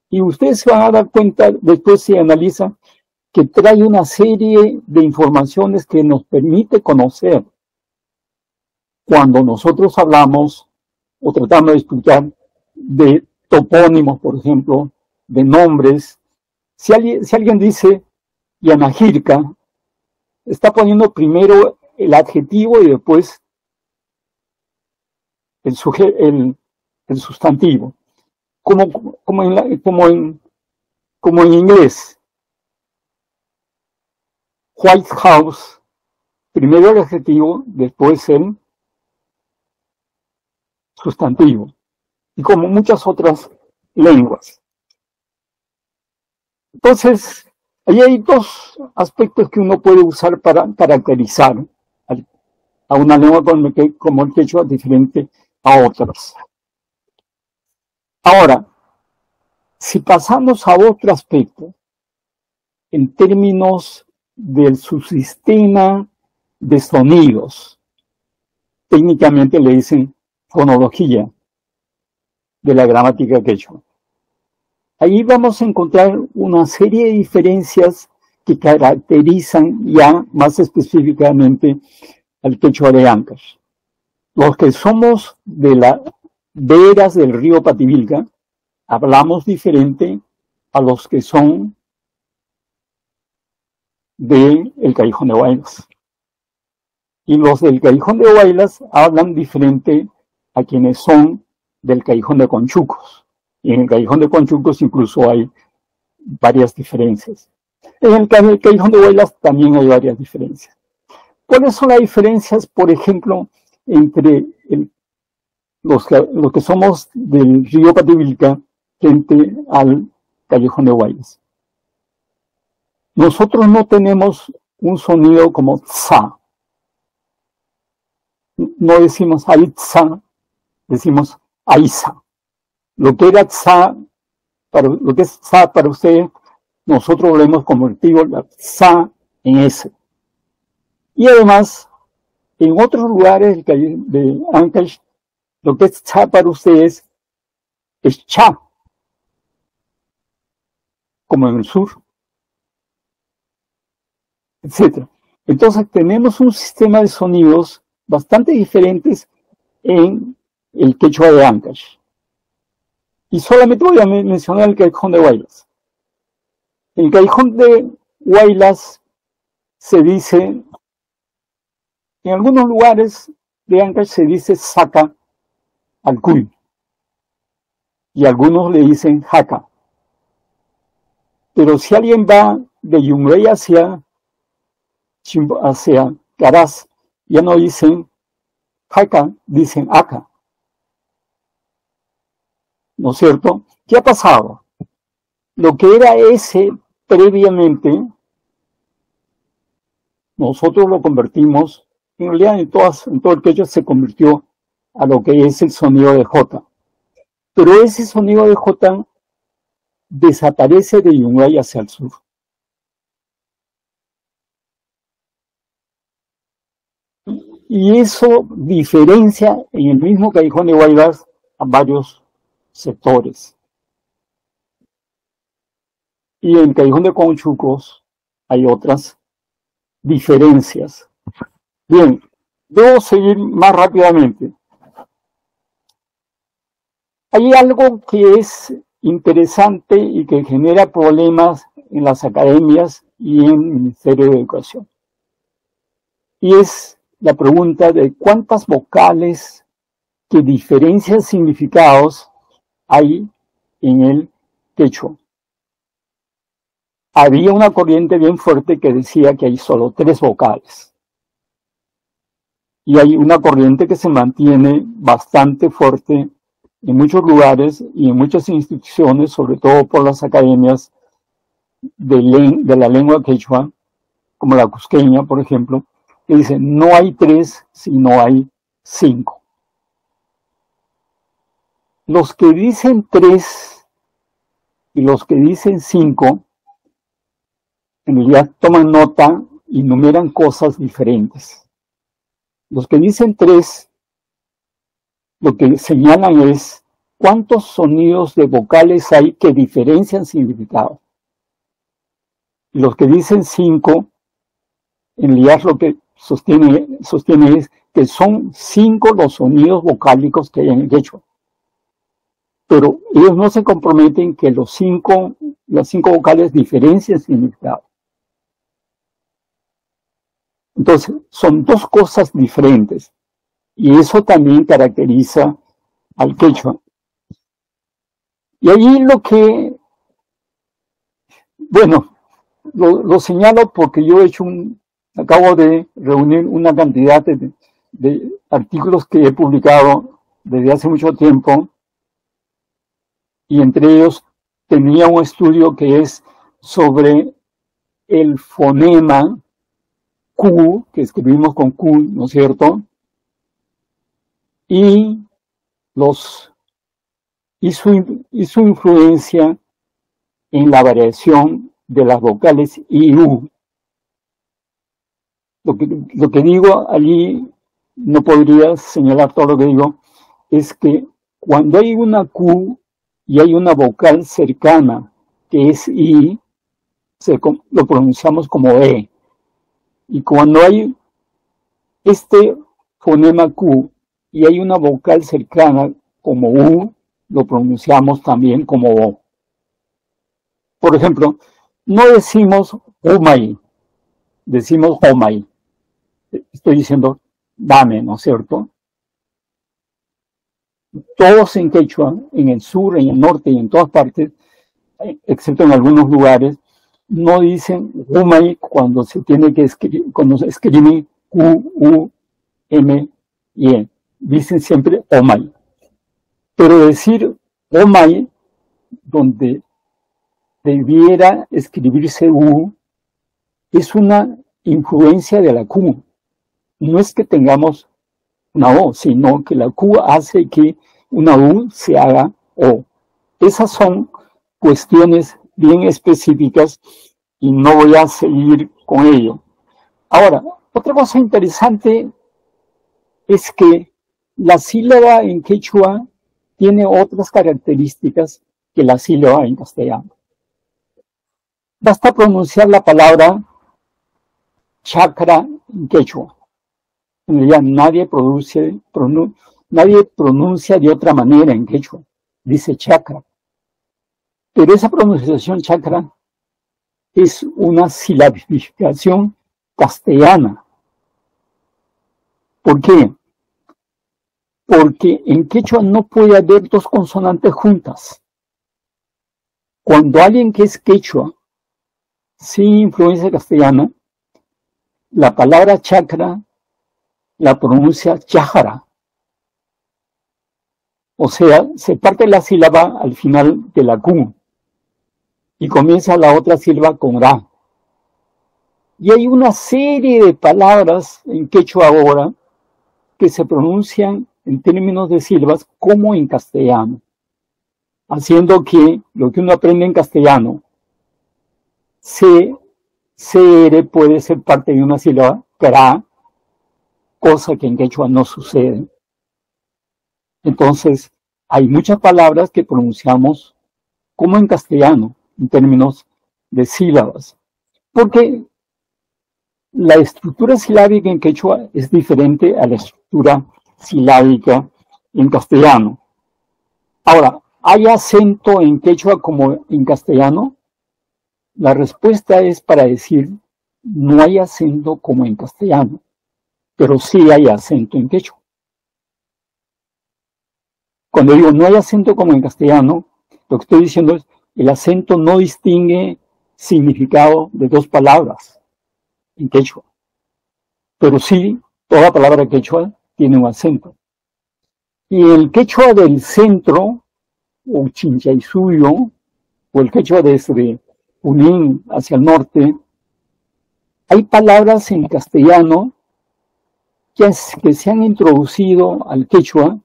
Y ustedes se van a dar cuenta, después se analiza, que trae una serie de informaciones que nos permite conocer cuando nosotros hablamos o tratamos de explicar de topónimos, por ejemplo, de nombres. Si alguien, si alguien dice Yanajirka, está poniendo primero el adjetivo y después el, suje, el, el sustantivo, como, como, en la, como, en, como en inglés. White House, primero el adjetivo, después el sustantivo, y como muchas otras lenguas. Entonces, ahí hay dos aspectos que uno puede usar para caracterizar a una lengua como el quechua diferente a otras. Ahora, si pasamos a otro aspecto, en términos del subsistema de sonidos, técnicamente le dicen fonología de la gramática quechua. Ahí vamos a encontrar una serie de diferencias que caracterizan ya más específicamente al quechua de Ancash. Los que somos de las veras del río Pativilca hablamos diferente a los que son del Callejón de Huaylas. Y los del Callejón de Huaylas hablan diferente a quienes son del Callejón de Conchucos. Y en el Callejón de Conchucos incluso hay varias diferencias. En el Callejón de Huaylas también hay varias diferencias. ¿Cuáles son las diferencias, por ejemplo, entre el, los, que, los que somos del río Pativilca frente al Callejón de Huaylas? Nosotros no tenemos un sonido como tsa. No decimos aitza, decimos aisa. Lo que era tsa, para, lo que es tsa para ustedes, nosotros lo hemos convertido la tsa en s. Y además, en otros lugares de Ancash, lo que es tsa para ustedes es cha, como en el sur, etcétera. Entonces tenemos un sistema de sonidos bastante diferentes en el quechua de Ancash. Y solamente voy a mencionar el Callejón de Huaylas. El Callejón de Huaylas se dice, en algunos lugares de Ancash se dice saca al cuy, y algunos le dicen jaca. Pero si alguien va de Yungay hacia, hacia Caraz, ya no dicen jaca, dicen aca. ¿No es cierto? ¿Qué ha pasado? Lo que era ese previamente, nosotros lo convertimos, en realidad en, todas, en todo el quechua se convirtió a lo que es el sonido de J. Pero ese sonido de J desaparece de Yungay hacia el sur. Y eso diferencia en el mismo Callejón de Huaylas a varios sectores. Y en el Callejón de Conchucos hay otras diferencias. Bien, debo seguir más rápidamente. Hay algo que es interesante y que genera problemas en las academias y en el Ministerio de Educación. Y es la pregunta de cuántas vocales que diferencian significados hay en el quechua. Había una corriente bien fuerte que decía que hay solo tres vocales. Y hay una corriente que se mantiene bastante fuerte en muchos lugares y en muchas instituciones, sobre todo por las academias de, de la lengua quechua, como la cusqueña, por ejemplo, que dicen no hay tres, sino hay cinco. Los que dicen tres y los que dicen cinco, en realidad toman nota y numeran cosas diferentes. Los que dicen tres, lo que señalan es ¿cuántos sonidos de vocales hay que diferencian significado? Los que dicen cinco, en realidad lo que sostiene, sostiene es que son cinco los sonidos vocálicos que hay en el quechua. Pero ellos no se comprometen que los cinco, las cinco vocales diferencien significado. Entonces, son dos cosas diferentes. Y eso también caracteriza al quechua. Y allí lo que, bueno, lo, lo señalo porque yo he hecho un, acabo de reunir una cantidad de, de artículos que he publicado desde hace mucho tiempo, y entre ellos tenía un estudio que es sobre el fonema Q, que escribimos con Q, ¿no es cierto? Y, los, y, su, y su influencia en la variación de las vocales I y U. Lo que, lo que digo allí, no podría señalar todo lo que digo, es que cuando hay una Q y hay una vocal cercana que es I, se, lo pronunciamos como E. Y cuando hay este fonema Q y hay una vocal cercana como U, lo pronunciamos también como O. Por ejemplo, no decimos Umay, decimos Homay. Estoy diciendo dame, ¿no es cierto? Todos en quechua, en el sur, en el norte y en todas partes, excepto en algunos lugares, no dicen Umay cuando se tiene que escribir, cuando se escribe Q, U, M y E. Dicen siempre Omay. Pero decir Omay, donde debiera escribirse U, es una influencia de la Q. No es que tengamos una O, sino que la Q hace que una U se haga O. Esas son cuestiones bien específicas y no voy a seguir con ello. Ahora, otra cosa interesante es que la sílaba en quechua tiene otras características que la sílaba en castellano. Basta pronunciar la palabra chakra en quechua. En realidad nadie, produce, pronun, nadie pronuncia de otra manera en quechua. Dice chakra. Pero esa pronunciación chakra es una silabificación castellana. ¿Por qué? Porque en quechua no puede haber dos consonantes juntas. Cuando alguien que es quechua, sin influencia castellana, la palabra chakra la pronuncia chajara. O sea, se parte la sílaba al final de la Q y comienza la otra sílaba con ra. Y hay una serie de palabras en quechua ahora que se pronuncian en términos de sílabas como en castellano, haciendo que lo que uno aprende en castellano, C, C R puede ser parte de una sílaba, cra, cosa que en quechua no sucede. Entonces, hay muchas palabras que pronunciamos como en castellano, en términos de sílabas, porque la estructura silábica en quechua es diferente a la estructura silábica en castellano. Ahora, ¿hay acento en quechua como en castellano? La respuesta es para decir, no hay acento como en castellano, pero sí hay acento en quechua. Cuando digo no hay acento como en castellano, lo que estoy diciendo es, el acento no distingue significado de dos palabras en quechua. Pero sí, toda palabra quechua tiene un acento. Y el quechua del centro, o Chinchaysuyo, o el quechua desde Junín hacia el norte, hay palabras en castellano que, es, que se han introducido al quechua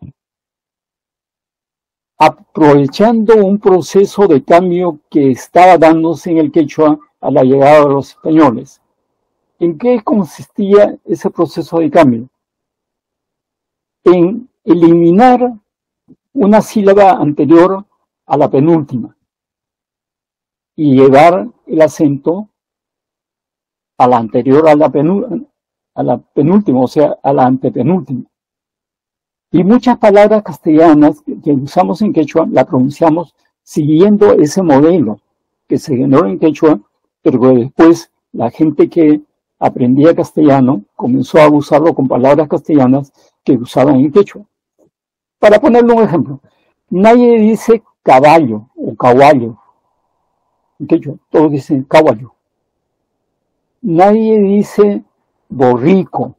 aprovechando un proceso de cambio que estaba dándose en el quechua a la llegada de los españoles. ¿En qué consistía ese proceso de cambio? En eliminar una sílaba anterior a la penúltima y llevar el acento a la anterior a la, penú a la penúltima, o sea, a la antepenúltima. Y muchas palabras castellanas que, que usamos en quechua la pronunciamos siguiendo ese modelo que se generó en quechua, pero después la gente que aprendía castellano comenzó a usarlo con palabras castellanas que usaban en quechua. Para ponerle un ejemplo, nadie dice caballo o caballo. En quechua, todos dicen caballo. Nadie dice borrico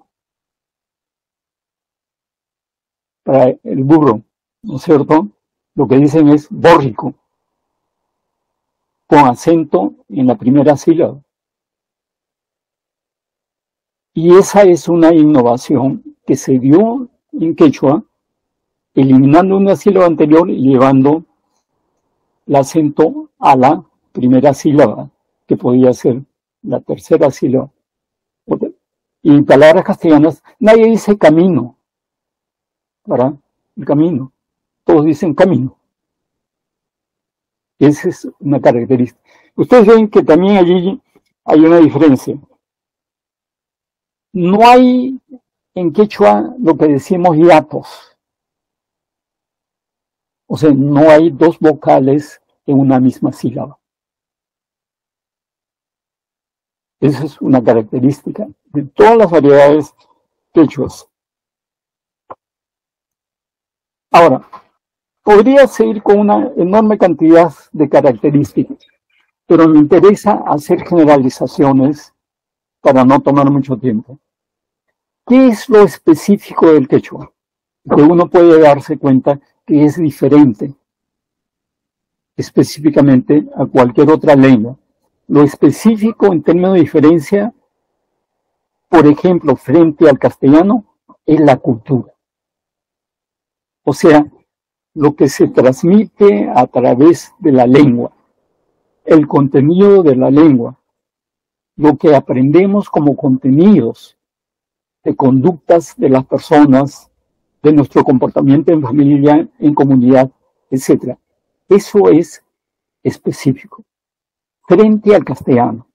para el burro, ¿no es cierto? Lo que dicen es borrico, con acento en la primera sílaba. Y esa es una innovación que se dio en quechua, eliminando una sílaba anterior y llevando el acento a la primera sílaba, que podía ser la tercera sílaba. Y en palabras castellanas, nadie dice camino, para el camino. Todos dicen camino. Esa es una característica. Ustedes ven que también allí hay una diferencia. No hay en quechua lo que decimos hiatos. O sea, no hay dos vocales en una misma sílaba. Esa es una característica de todas las variedades quechuas. Ahora, podría seguir con una enorme cantidad de características, pero me interesa hacer generalizaciones para no tomar mucho tiempo. ¿Qué es lo específico del quechua? Que uno puede darse cuenta que es diferente específicamente a cualquier otra lengua. Lo específico en términos de diferencia, por ejemplo, frente al castellano, es la cultura. O sea, lo que se transmite a través de la lengua, el contenido de la lengua, lo que aprendemos como contenidos de conductas de las personas, de nuestro comportamiento en familia, en comunidad, etcétera. Eso es específico, frente al castellano.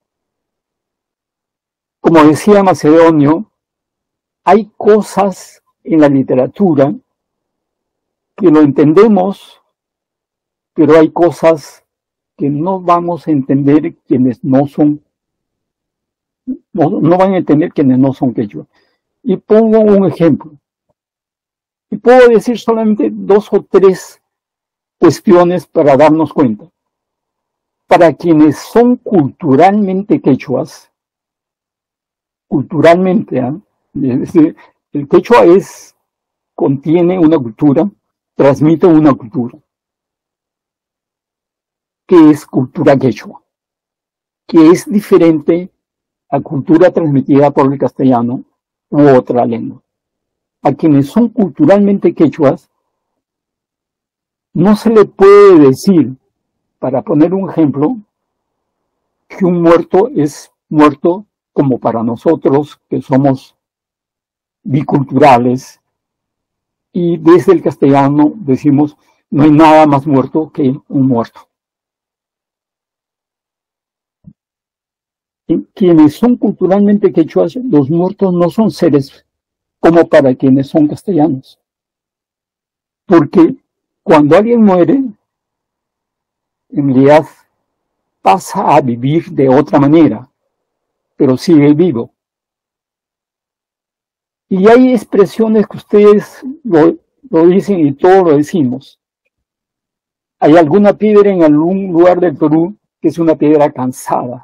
Como decía Macedonio, hay cosas en la literatura que lo entendemos, pero hay cosas que no vamos a entender quienes no son, no, no van a entender quienes no son quechua. Y pongo un ejemplo. Y puedo decir solamente dos o tres cuestiones para darnos cuenta. Para quienes son culturalmente quechuas, culturalmente, ¿eh? Es decir, el quechua es, contiene una cultura, transmite una cultura, que es cultura quechua, que es diferente a cultura transmitida por el castellano u otra lengua. A quienes son culturalmente quechuas, no se le puede decir, para poner un ejemplo, que un muerto es muerto como para nosotros que somos biculturales, y desde el castellano decimos, no hay nada más muerto que un muerto. Y quienes son culturalmente quechuas, los muertos no son seres como para quienes son castellanos. Porque cuando alguien muere, en realidad pasa a vivir de otra manera, pero sigue vivo. Y hay expresiones que ustedes lo, lo dicen y todos lo decimos. Hay alguna piedra en algún lugar del Perú que es una piedra cansada.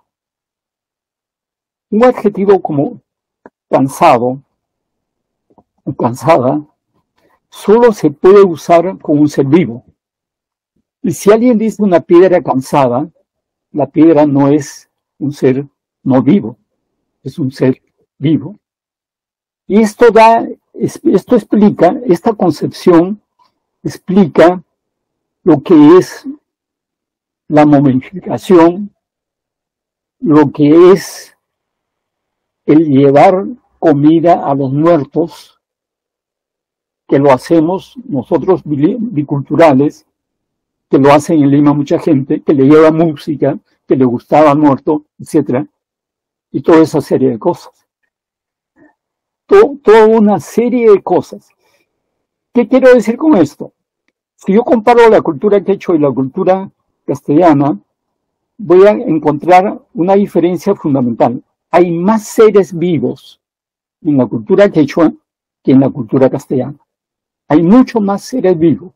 Un adjetivo como cansado o cansada solo se puede usar con un ser vivo. Y si alguien dice una piedra cansada, la piedra no es un ser no vivo, es un ser vivo. Y esto da, esto explica, esta concepción explica lo que es la momificación, lo que es el llevar comida a los muertos que lo hacemos nosotros biculturales, que lo hacen en Lima mucha gente, que le lleva música, que le gustaba el muerto, etcétera, y toda esa serie de cosas. Todo, toda una serie de cosas. ¿Qué quiero decir con esto? Si yo comparo la cultura quechua y la cultura castellana, voy a encontrar una diferencia fundamental. Hay más seres vivos en la cultura quechua que en la cultura castellana. Hay mucho más seres vivos.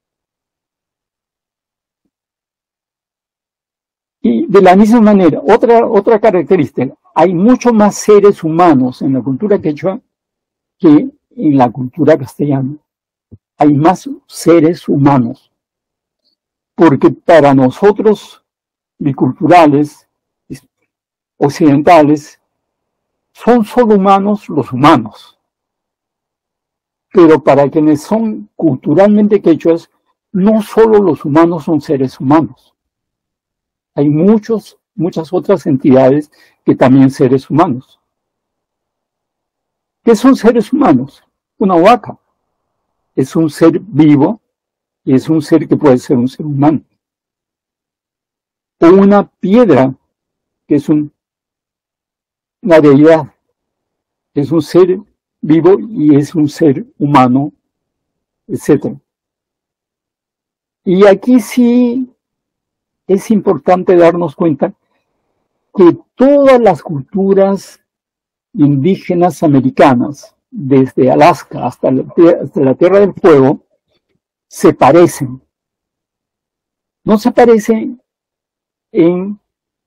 Y de la misma manera, otra, otra característica, hay mucho más seres humanos en la cultura quechua que en la cultura castellana. Hay más seres humanos. Porque para nosotros, biculturales, occidentales, son solo humanos los humanos. Pero para quienes son culturalmente quechuas, no solo los humanos son seres humanos. Hay muchos, muchas otras entidades que también son seres humanos. ¿Qué son seres humanos? Una huaca es un ser vivo y es un ser que puede ser un ser humano. O una piedra, que es un, una deidad, es un ser vivo y es un ser humano, etcétera. Y aquí sí es importante darnos cuenta que todas las culturas indígenas americanas, desde Alaska hasta la, hasta la Tierra del Fuego, se parecen. No se parecen en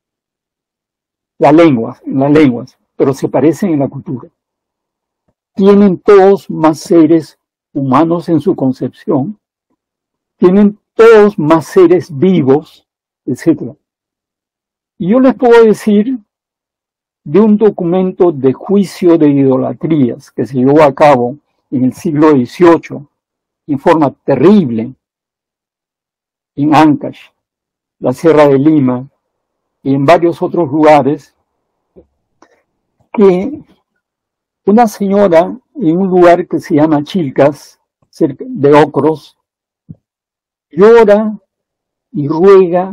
la lengua, en las lenguas, pero se parecen en la cultura. Tienen todos más seres humanos en su concepción, tienen todos más seres vivos, etcétera. Y yo les puedo decir de un documento de juicio de idolatrías que se llevó a cabo en el siglo dieciocho en forma terrible en Ancash, la Sierra de Lima y en varios otros lugares, que una señora en un lugar que se llama Chilcas, cerca de Ocros, llora y ruega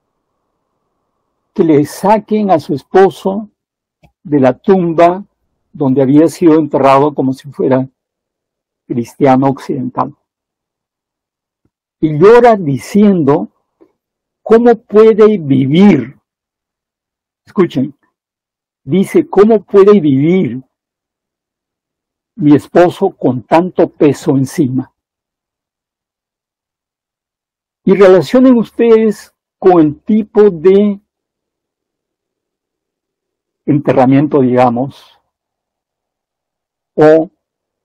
que le saquen a su esposo de la tumba donde había sido enterrado como si fuera cristiano occidental. Y llora diciendo cómo puede vivir. Escuchen, dice, ¿cómo puede vivir mi esposo con tanto peso encima? Y relacionen ustedes con el tipo de enterramiento, digamos, o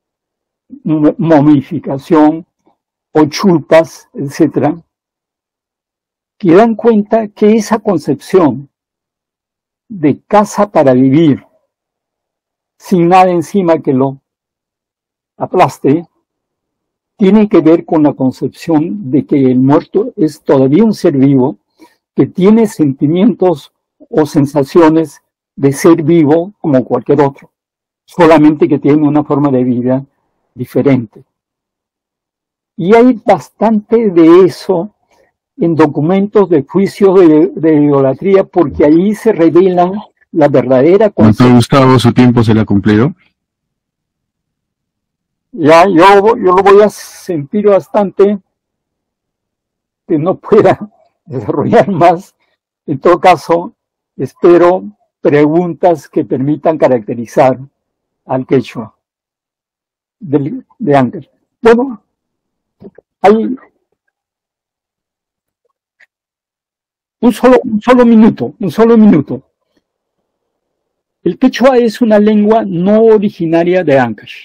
momificación, o chulpas, etcétera, que dan cuenta que esa concepción de casa para vivir, sin nada encima que lo aplaste, tiene que ver con la concepción de que el muerto es todavía un ser vivo, que tiene sentimientos o sensaciones de ser vivo como cualquier otro, solamente que tiene una forma de vida diferente. Y hay bastante de eso en documentos de juicio de, de idolatría, porque ahí se revelan la verdadera concepción. Gustavo, su tiempo se le ha cumplido. Ya, yo, yo lo voy a sentir bastante que no pueda desarrollar más. En todo caso, espero preguntas que permitan caracterizar al quechua de, de Ancash. Bueno, hay un solo, un solo minuto, un solo minuto. El quechua es una lengua no originaria de Ancash.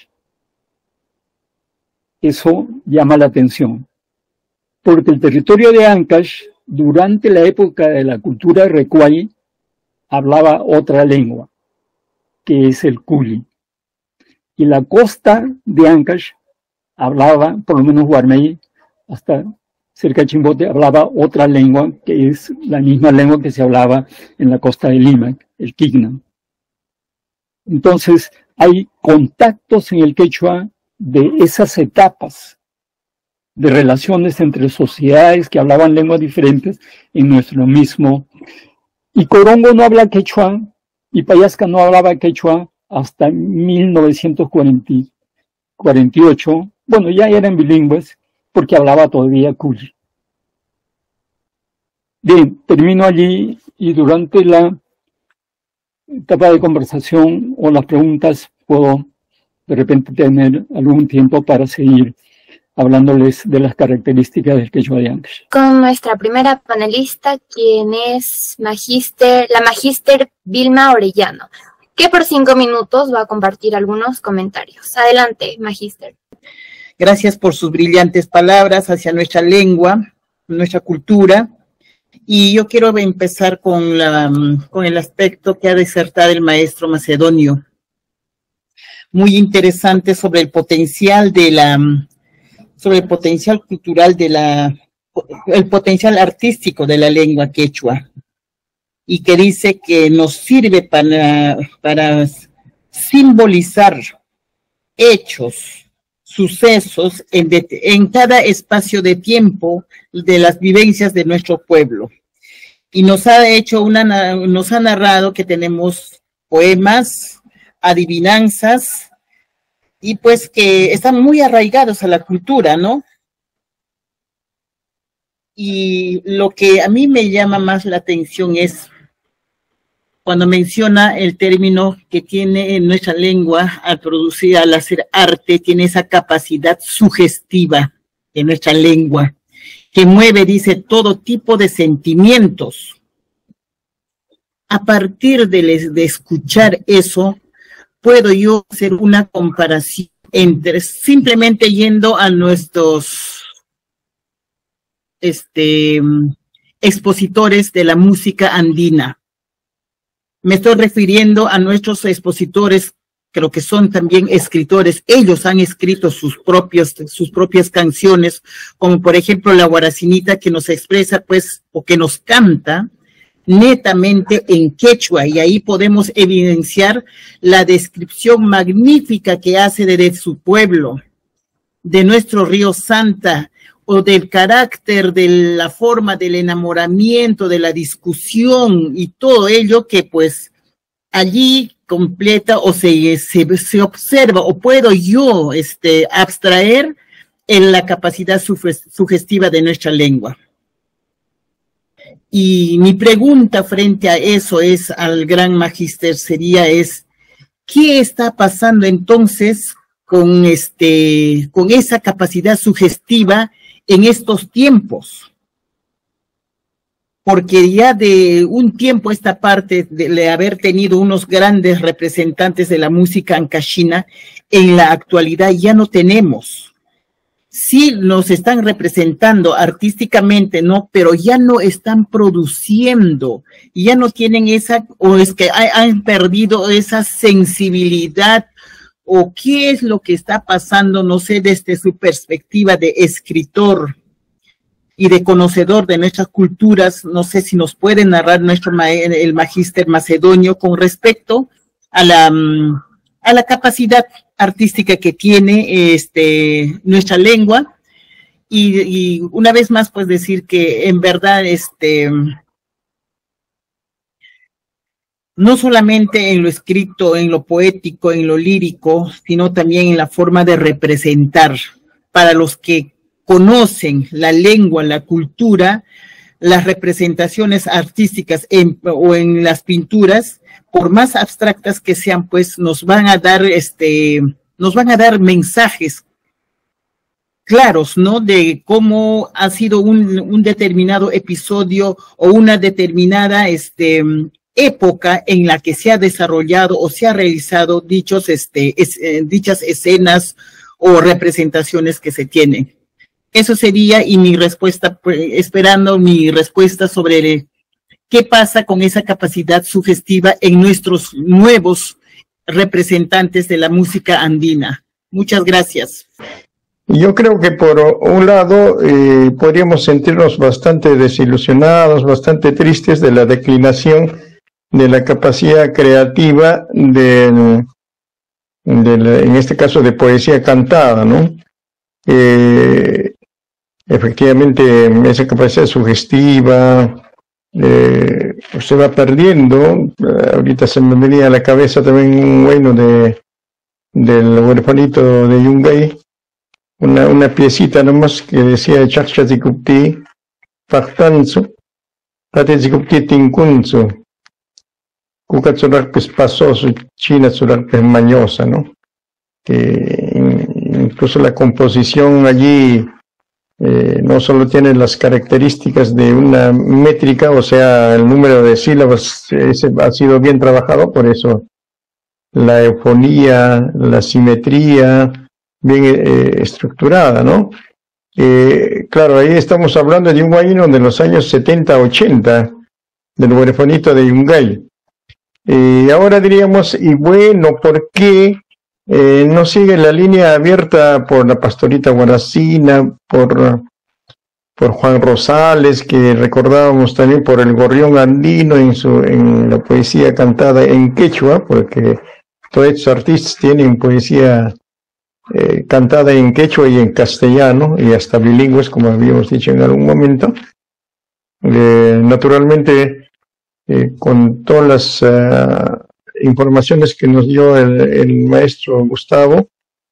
Eso llama la atención, porque el territorio de Ancash, durante la época de la cultura recuay, hablaba otra lengua, que es el culi. Y la costa de Ancash hablaba, por lo menos Guarmey, hasta cerca de Chimbote, hablaba otra lengua, que es la misma lengua que se hablaba en la costa de Lima, el Quignan. Entonces, hay contactos en el quechua de esas etapas de relaciones entre sociedades que hablaban lenguas diferentes en nuestro mismo. Y Corongo no habla quechua, y Payasca no hablaba quechua hasta mil novecientos cuarenta y ocho. Bueno, ya eran bilingües, porque hablaba todavía culi. Bien, termino allí, y durante la etapa de conversación o las preguntas puedo de repente tener algún tiempo para seguir hablándoles de las características del quechua de Ancash. Con nuestra primera panelista, quien es magíster, la magíster Vilma Orellano, que por cinco minutos va a compartir algunos comentarios. Adelante, magíster. Gracias por sus brillantes palabras hacia nuestra lengua, nuestra cultura. Y yo quiero empezar con, la, con el aspecto que ha disertado el maestro Macedonio. Muy interesante sobre el potencial de la, sobre el potencial cultural de la, el potencial artístico de la lengua quechua. Y que dice que nos sirve para, para simbolizar hechos, sucesos en, de, en cada espacio de tiempo de las vivencias de nuestro pueblo. Y nos ha hecho una, nos ha narrado que tenemos poemas, adivinanzas, y pues que están muy arraigados a la cultura, ¿no? Y lo que a mí me llama más la atención es cuando menciona el término que tiene en nuestra lengua al producir, al hacer arte, tiene esa capacidad sugestiva de nuestra lengua, que mueve, dice, todo tipo de sentimientos. A partir de, de escuchar eso, puedo yo hacer una comparación entre simplemente yendo a nuestros este, expositores de la música andina. Me estoy refiriendo a nuestros expositores, creo que son también escritores. Ellos han escrito sus propios, sus propias canciones, como por ejemplo la Guaracinita, que nos expresa, pues, o que nos canta netamente en quechua, y ahí podemos evidenciar la descripción magnífica que hace de su pueblo, de nuestro río Santa, o del carácter, de la forma del enamoramiento, de la discusión y todo ello que pues allí completa o se, se, se observa o puedo yo este, abstraer en la capacidad sugestiva de nuestra lengua. Y mi pregunta frente a eso es al gran magíster sería es, ¿qué está pasando entonces con, este, con esa capacidad sugestiva en estos tiempos? Porque ya de un tiempo esta parte de, de haber tenido unos grandes representantes de la música ancashina, en la actualidad ya no tenemos. Sí nos están representando artísticamente, ¿no? Pero ya no están produciendo, ya no tienen esa, o es que han perdido esa sensibilidad, o qué es lo que está pasando, no sé, desde su perspectiva de escritor y de conocedor de nuestras culturas, no sé si nos puede narrar nuestro ma el magíster macedonio con respecto a la, a la capacidad artística que tiene este, nuestra lengua, y, y una vez más pues decir que en verdad este no solamente en lo escrito, en lo poético, en lo lírico, sino también en la forma de representar. Para los que conocen la lengua, la cultura, las representaciones artísticas en, o en las pinturas, por más abstractas que sean, pues nos van a dar, este, nos van a dar mensajes claros, ¿no? De cómo ha sido un, un determinado episodio o una determinada, este, época en la que se ha desarrollado o se ha realizado dichos, este, es, eh, dichas escenas o representaciones que se tienen. Eso sería, y mi respuesta, pues, esperando mi respuesta sobre el, qué pasa con esa capacidad sugestiva en nuestros nuevos representantes de la música andina. Muchas gracias. Yo creo que por un lado eh, podríamos sentirnos bastante desilusionados, bastante tristes de la declinación de la capacidad creativa de, de la, en este caso de poesía cantada, ¿no? Eh, efectivamente, esa capacidad sugestiva eh, se va perdiendo. Eh, ahorita se me venía a la cabeza también un bueno de del huerfanito de Yungay, una, una piecita nomás que decía Chachazikupti, Faktanzu, Tatezikupti Tinkunzu, Kukatsurakpes pasoso, China Surakpes mañosa, ¿no? Que incluso la composición allí eh, no solo tiene las características de una métrica, o sea, el número de sílabas ese ha sido bien trabajado, por eso la eufonía, la simetría, bien eh, estructurada, ¿no? Eh, claro, ahí estamos hablando de un guayno de los años setenta ochenta, del huerfanito de Yungay. Y eh, ahora diríamos, y bueno, ¿por qué eh, no sigue la línea abierta por la pastorita Guaracina, por, por Juan Rosales, que recordábamos también por el gorrión andino en, su, en la poesía cantada en quechua, porque todos estos artistas tienen poesía eh, cantada en quechua y en castellano, y hasta bilingües, como habíamos dicho en algún momento. Eh, naturalmente, eh, con todas las uh, informaciones que nos dio el, el maestro Gustavo,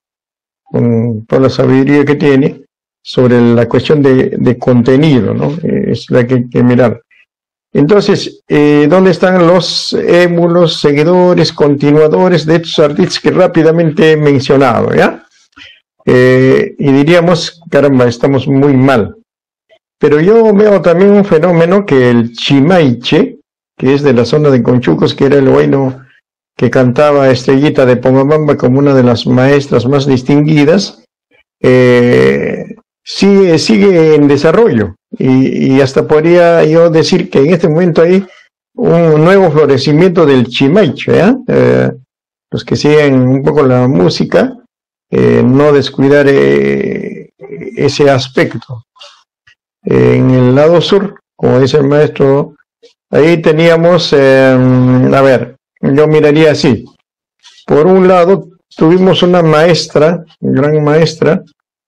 con toda la sabiduría que tiene, sobre la cuestión de, de contenido, ¿no? Eh, es la que hay que mirar. Entonces, eh, ¿dónde están los émulos, seguidores, continuadores de estos artistas que rápidamente he mencionado, ya? Eh, y diríamos, caramba, estamos muy mal. Pero yo veo también un fenómeno que el Chimaiche, que es de la zona de Conchucos, que era el bueno que cantaba Estrellita de Pomabamba como una de las maestras más distinguidas, eh, sigue, sigue en desarrollo. Y, y hasta podría yo decir que en este momento hay un nuevo florecimiento del Chimaiche, ¿eh? Eh, los que siguen un poco la música, eh, no descuidar eh, ese aspecto. Eh, en el lado sur, como dice el maestro, ahí teníamos, eh, a ver, yo miraría así. Por un lado, tuvimos una maestra, gran maestra,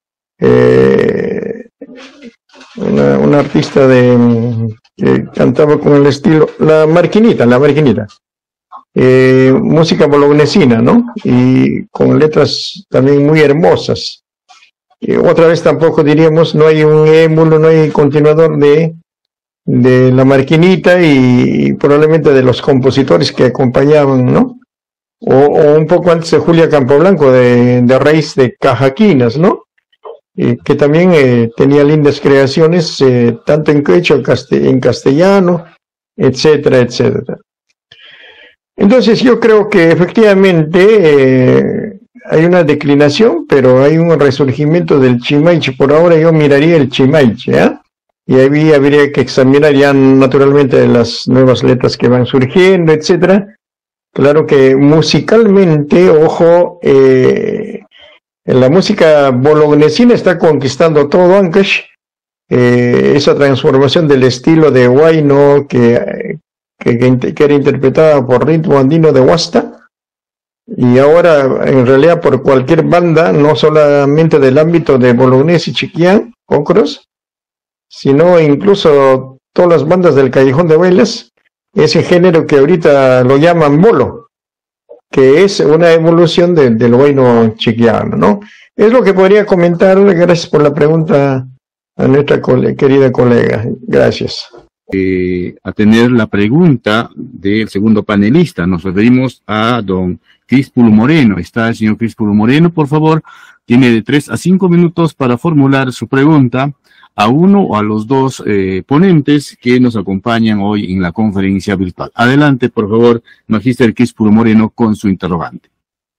eh, Una, una artista de que cantaba con el estilo, la Marquinita, la Marquinita, eh, música bolognesina, ¿no? Y con letras también muy hermosas. Y otra vez tampoco diríamos, no hay un émulo, no hay continuador de, de la Marquinita y, y probablemente de los compositores que acompañaban, ¿no? O, o un poco antes de Julia Campoblanco, de, de raíz de Cajaquinas, ¿no? Eh, que también eh, tenía lindas creaciones, eh, tanto en quechua, caste en castellano, etcétera, etcétera. Entonces yo creo que efectivamente eh, hay una declinación, pero hay un resurgimiento del Chimaiche. Por ahora yo miraría el Chimaiche, ¿eh? Y ahí habría que examinar ya naturalmente las nuevas letras que van surgiendo, etcétera. Claro que musicalmente, ojo, eh, la música bolognesina está conquistando todo Ancash, eh, esa transformación del estilo de huayno que, que, que era interpretada por ritmo andino de Huasta, y ahora en realidad por cualquier banda, no solamente del ámbito de Bolognesi y Chiquián, Ocros, sino incluso todas las bandas del Callejón de Bailes, ese género que ahorita lo llaman bolo, que es una evolución de, del huayno chiquiano, ¿no? Es lo que podría comentar. Gracias por la pregunta a nuestra cole, querida colega. Gracias. Eh, a tener la pregunta del segundo panelista. Nos referimos a don Críspulo Moreno. Está el señor Críspulo Moreno, por favor. Tiene de tres a cinco minutos para formular su pregunta a uno o a los dos eh, ponentes que nos acompañan hoy en la conferencia virtual. Adelante, por favor, Magíster Críspulo Moreno, con su interrogante.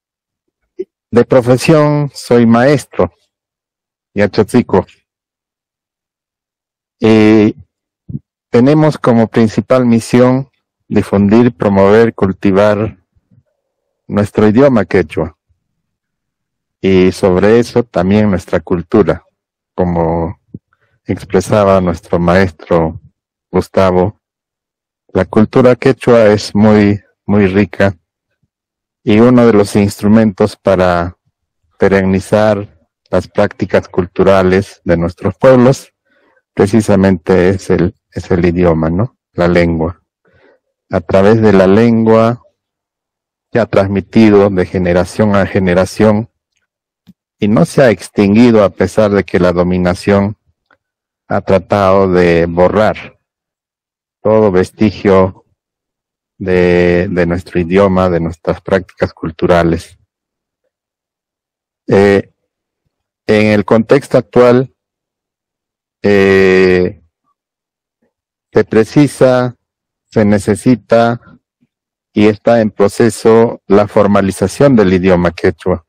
De profesión soy maestro y achotzico. Eh, tenemos como principal misión difundir, promover, cultivar nuestro idioma quechua. Y sobre eso también nuestra cultura, como expresaba nuestro maestro Gustavo. La cultura quechua es muy, muy rica y uno de los instrumentos para perennizar las prácticas culturales de nuestros pueblos precisamente es el, es el idioma, ¿no? La lengua. A través de la lengua se ha transmitido de generación a generación y no se ha extinguido a pesar de que la dominación ha tratado de borrar todo vestigio de, de nuestro idioma, de nuestras prácticas culturales. Eh, en el contexto actual, eh, se precisa, se necesita y está en proceso la formalización del idioma quechua.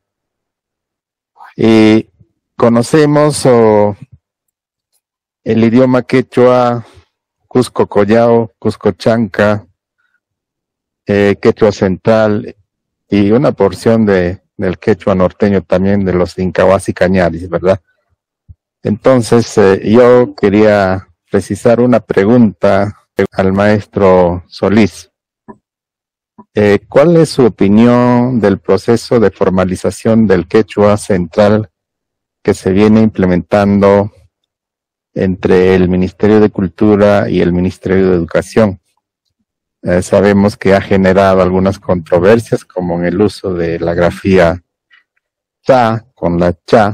Y conocemos oh, el idioma quechua, Cusco Collao, Cusco Chanca, eh, quechua central y una porción de, del quechua norteño también de los Incahuas y Cañaris, ¿verdad? Entonces eh, yo quería precisar una pregunta al maestro Solís. Eh, ¿Cuál es su opinión del proceso de formalización del quechua central que se viene implementando entre el Ministerio de Cultura y el Ministerio de Educación? Eh, sabemos que ha generado algunas controversias, como en el uso de la grafía cha, con la cha,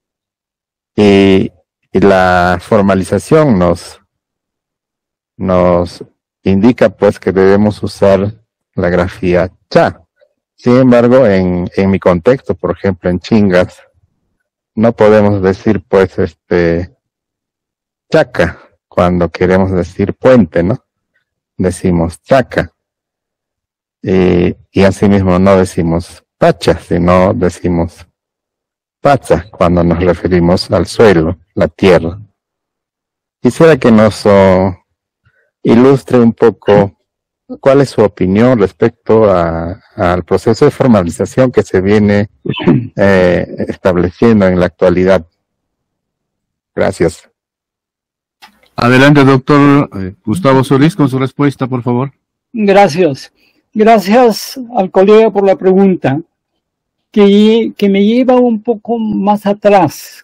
y, y la formalización nos, nos indica pues que debemos usar la grafía cha. Sin embargo, en, en mi contexto, por ejemplo, en Chingas, no podemos decir pues este chaca cuando queremos decir puente, ¿no? Decimos chaca. Y, y asimismo no decimos pacha, sino decimos pacha cuando nos referimos al suelo, la tierra. Quisiera que nos oh, ilustre un poco cuál es su opinión respecto a, al proceso de formalización que se viene eh, estableciendo en la actualidad. Gracias. Adelante, doctor eh, Gustavo Solís, con su respuesta, por favor. Gracias. Gracias al colega por la pregunta, que, que me lleva un poco más atrás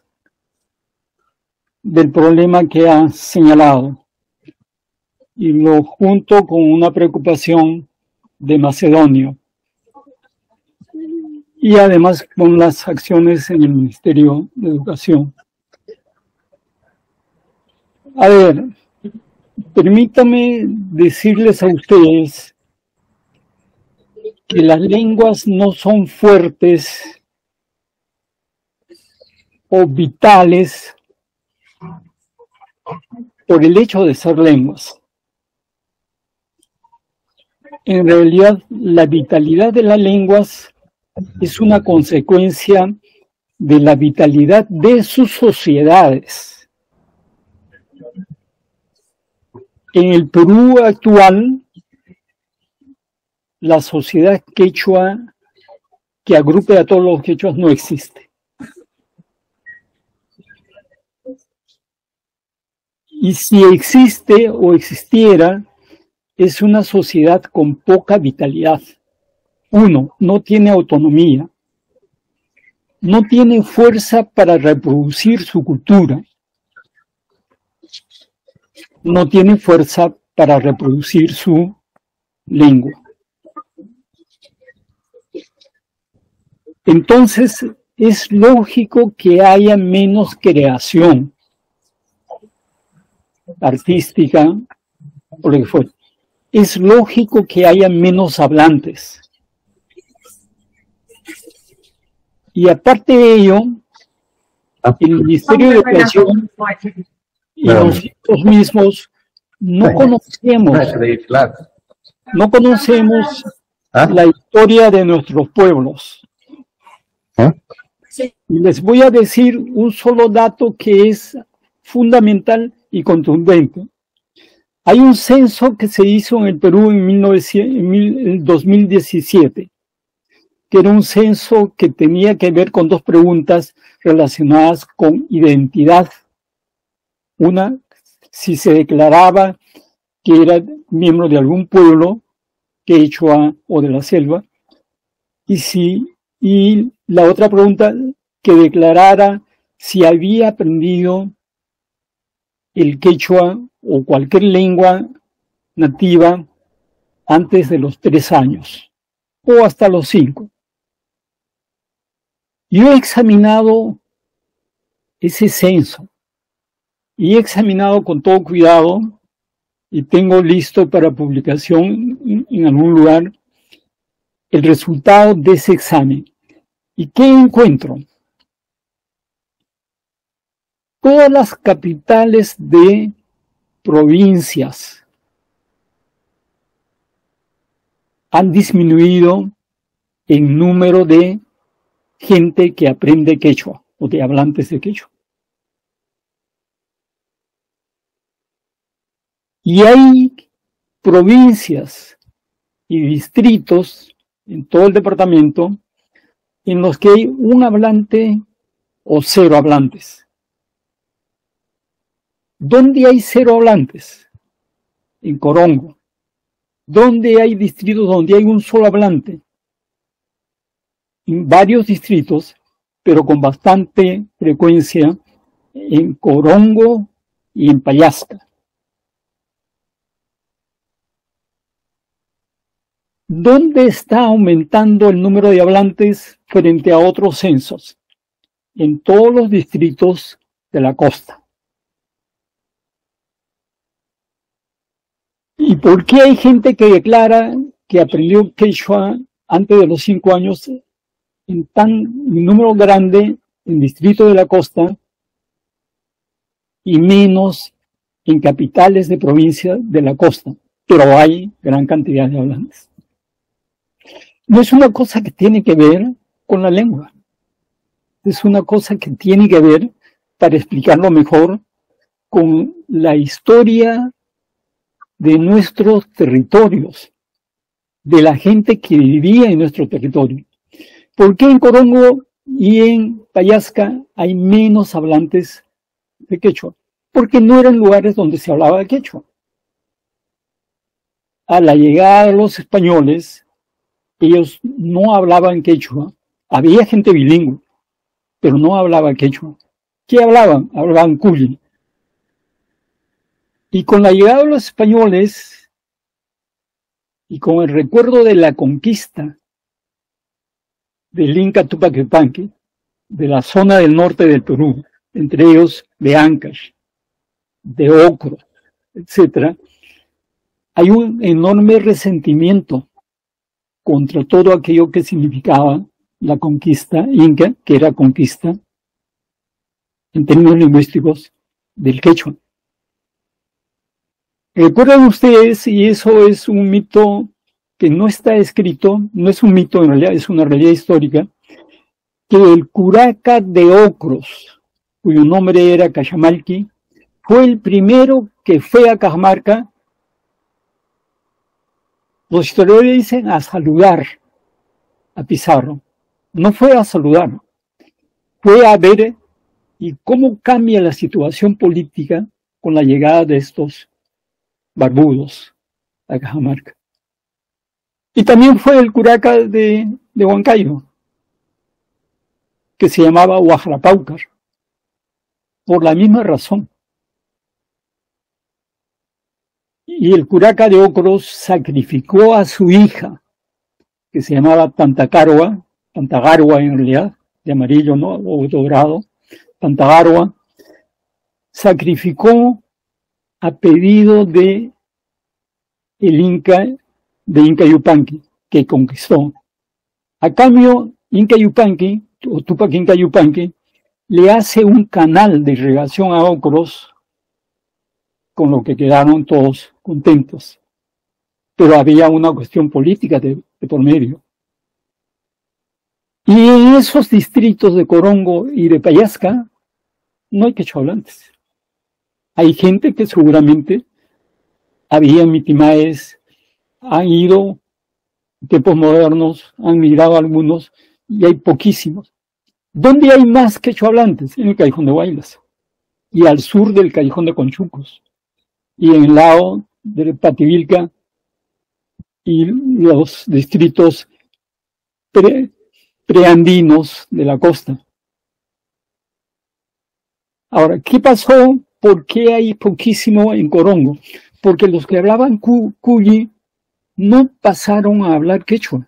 del problema que ha señalado, y lo junto con una preocupación de Macedonio, y además con las acciones en el Ministerio de Educación. A ver, permítame decirles a ustedes que las lenguas no son fuertes o vitales por el hecho de ser lenguas. En realidad, la vitalidad de las lenguas es una consecuencia de la vitalidad de sus sociedades. En el Perú actual, la sociedad quechua que agrupe a todos los quechuas no existe. Y si existe o existiera, es una sociedad con poca vitalidad. Uno, no tiene autonomía. No tiene fuerza para reproducir su cultura. No tiene fuerza para reproducir su lengua. Entonces, es lógico que haya menos creación artística, o lo que fuera. Es lógico que haya menos hablantes. Y aparte de ello, el Ministerio de Educación y nosotros mismos no conocemos, no conocemos la historia de nuestros pueblos. Y les voy a decir un solo dato que es fundamental y contundente. Hay un censo que se hizo en el Perú en dos mil diecisiete, que era un censo que tenía que ver con dos preguntas relacionadas con identidad. Una, si se declaraba que era miembro de algún pueblo, quechua o de la selva, Y, si, y la otra pregunta, que declarara si había aprendido el quechua o cualquier lengua nativa antes de los tres años o hasta los cinco. Yo he examinado ese censo y he examinado con todo cuidado y tengo listo para publicación en, en algún lugar el resultado de ese examen. ¿Y qué encuentro? Todas las capitales de provincias han disminuido en número de gente que aprende quechua o de hablantes de quechua. Y hay provincias y distritos en todo el departamento en los que hay un hablante o cero hablantes. ¿Dónde hay cero hablantes? En Corongo. ¿Dónde hay distritos donde hay un solo hablante? En varios distritos, pero con bastante frecuencia en Corongo y en Pallasca. ¿Dónde está aumentando el número de hablantes frente a otros censos? En todos los distritos de la costa. ¿Y por qué hay gente que declara que aprendió quechua antes de los cinco años en tan en número grande en distritos de la costa y menos en capitales de provincia de la costa? Pero hay gran cantidad de hablantes. No es una cosa que tiene que ver con la lengua. Es una cosa que tiene que ver, para explicarlo mejor, con la historia de nuestros territorios, de la gente que vivía en nuestro territorio. ¿Por qué en Corongo y en Pallasca hay menos hablantes de quechua? Porque no eran lugares donde se hablaba de quechua. A la llegada de los españoles, ellos no hablaban quechua. Había gente bilingüe, pero no hablaba quechua. ¿Qué hablaban? Hablaban culi. Y con la llegada de los españoles y con el recuerdo de la conquista del Inca Tupac Yupanqui, de la zona del norte del Perú, entre ellos de Ancash, de Ocro, etcétera, hay un enorme resentimiento contra todo aquello que significaba la conquista inca, que era conquista, en términos lingüísticos, del quechua. Recuerdan ustedes, y eso es un mito que no está escrito, no es un mito en realidad, es una realidad histórica, que el curaca de Ocros, cuyo nombre era Cajamalqui, fue el primero que fue a Cajamarca, los historiadores dicen, a saludar a Pizarro. No fue a saludar, fue a ver y cómo cambia la situación política con la llegada de estos barbudos a Cajamarca. Y también fue el curaca de, de Huancayo, que se llamaba Huajalapaucar, por la misma razón. Y el curaca de Ocros sacrificó a su hija, que se llamaba Tantacarua, Tantagarua en realidad, de amarillo, ¿no? O dorado, Tantagarua, sacrificó a pedido de el Inca, de Inca Yupanqui, que conquistó. A cambio, Inca Yupanqui, o Tupac Inca Yupanqui, le hace un canal de irrigación a Ocros, con lo que quedaron todos contentos. Pero había una cuestión política de, de por medio. Y en esos distritos de Corongo y de Pallasca no hay quechohablantes. Hay gente que seguramente había mitimaes, han ido en tiempos modernos, han migrado algunos, y hay poquísimos. ¿Dónde hay más quechohablantes? En el Callejón de Huaylas, y al sur del Callejón de Conchucos, y en el lado de Pativilca, y los distritos pre, preandinos de la costa. Ahora, ¿qué pasó? ¿Por qué hay poquísimo en Corongo? Porque los que hablaban cuyi no pasaron a hablar quechua.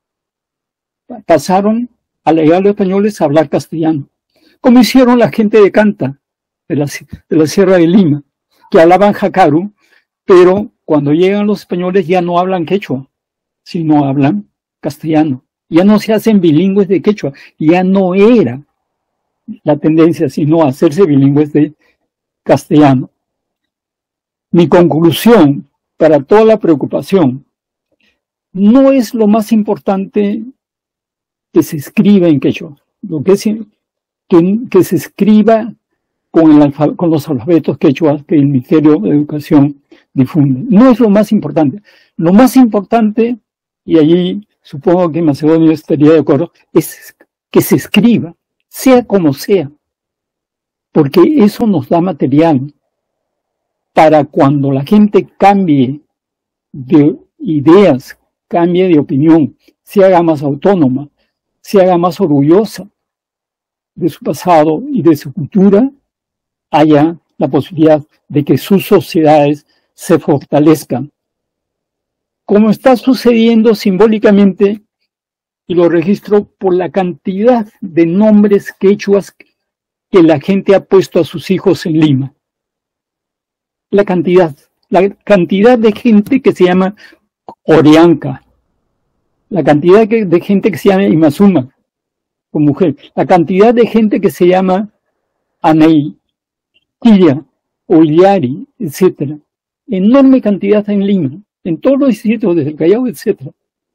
Pasaron a llegar los españoles a hablar castellano. Como hicieron la gente de Canta, de la, de la Sierra de Lima, que hablaban jacaru, pero cuando llegan los españoles ya no hablan quechua, sino hablan castellano. Ya no se hacen bilingües de quechua, ya no era la tendencia, sino a hacerse bilingües de castellano. Mi conclusión para toda la preocupación no es lo más importante que se escriba en quechua, lo que es que, que se escriba con, el alfa, con los alfabetos quechuas que el Ministerio de Educación difunde. No es lo más importante. Lo más importante, y allí supongo que Macedonio estaría de acuerdo, es que se escriba, sea como sea, porque eso nos da material para cuando la gente cambie de ideas, cambie de opinión, se haga más autónoma, se haga más orgullosa de su pasado y de su cultura, haya la posibilidad de que sus sociedades se fortalezcan. Como está sucediendo simbólicamente, y lo registro por la cantidad de nombres quechuas que la gente ha puesto a sus hijos en Lima. La cantidad, la cantidad de gente que se llama Orianca, la cantidad de gente que se llama Imazuma, con mujer, la cantidad de gente que se llama Anei, Quilla, Ollari, etcétera. Enorme cantidad en Lima, en todos los distritos, desde el Callao, etcétera.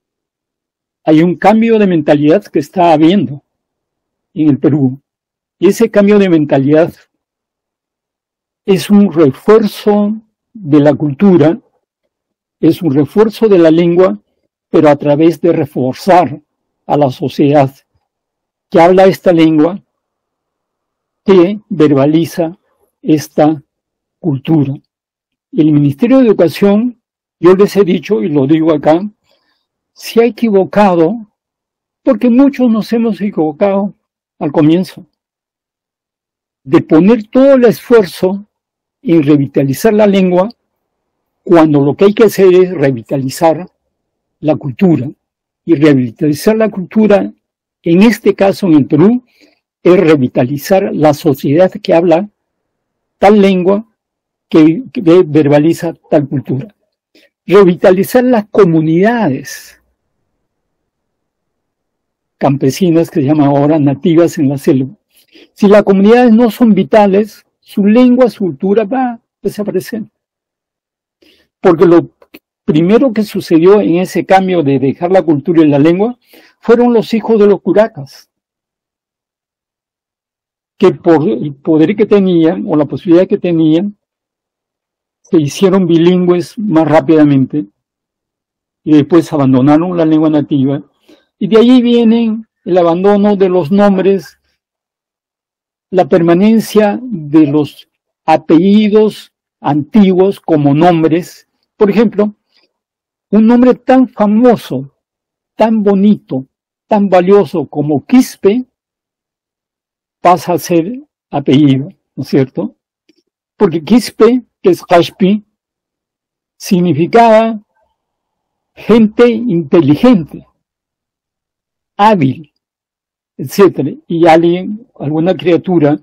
Hay un cambio de mentalidad que está habiendo en el Perú. Y ese cambio de mentalidad es un refuerzo de la cultura, es un refuerzo de la lengua, pero a través de reforzar a la sociedad que habla esta lengua, que verbaliza esta cultura. El Ministerio de Educación, yo les he dicho y lo digo acá, se ha equivocado, porque muchos nos hemos equivocado al comienzo, de poner todo el esfuerzo en revitalizar la lengua, cuando lo que hay que hacer es revitalizar la cultura. Y revitalizar la cultura, en este caso en el Perú, es revitalizar la sociedad que habla tal lengua, que, que verbaliza tal cultura. Revitalizar las comunidades campesinas, que se llaman ahora nativas en la selva. Si las comunidades no son vitales, su lengua, su cultura va a desaparecer. Porque lo primero que sucedió en ese cambio de dejar la cultura y la lengua fueron los hijos de los curacas, que por el poder que tenían o la posibilidad que tenían, se hicieron bilingües más rápidamente y después abandonaron la lengua nativa. Y de allí viene el abandono de los nombres, la permanencia de los apellidos antiguos como nombres. Por ejemplo, un nombre tan famoso, tan bonito, tan valioso como Quispe, pasa a ser apellido, ¿no es cierto? Porque Quispe, que es Qashpi, significaba gente inteligente, hábil, etcétera. Y alguien, alguna criatura,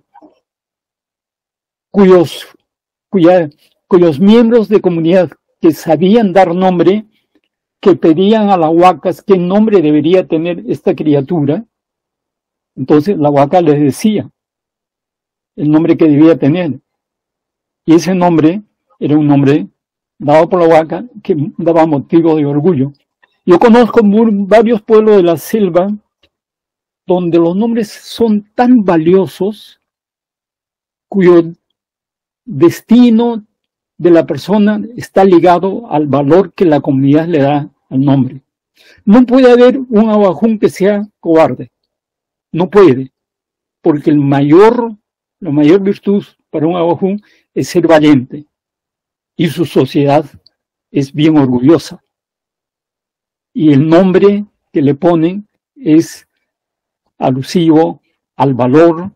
cuyos, cuya, cuyos miembros de comunidad que sabían dar nombre, que pedían a las huacas qué nombre debería tener esta criatura, entonces la huaca les decía el nombre que debía tener. Y ese nombre era un nombre dado por la huaca que daba motivo de orgullo. Yo conozco varios pueblos de la selva donde los nombres son tan valiosos, cuyo destino de la persona está ligado al valor que la comunidad le da al nombre. No puede haber un abajún que sea cobarde. No puede, porque el mayor, la mayor virtud para un abajún es ser valiente, y su sociedad es bien orgullosa. Y el nombre que le ponen es alusivo al valor,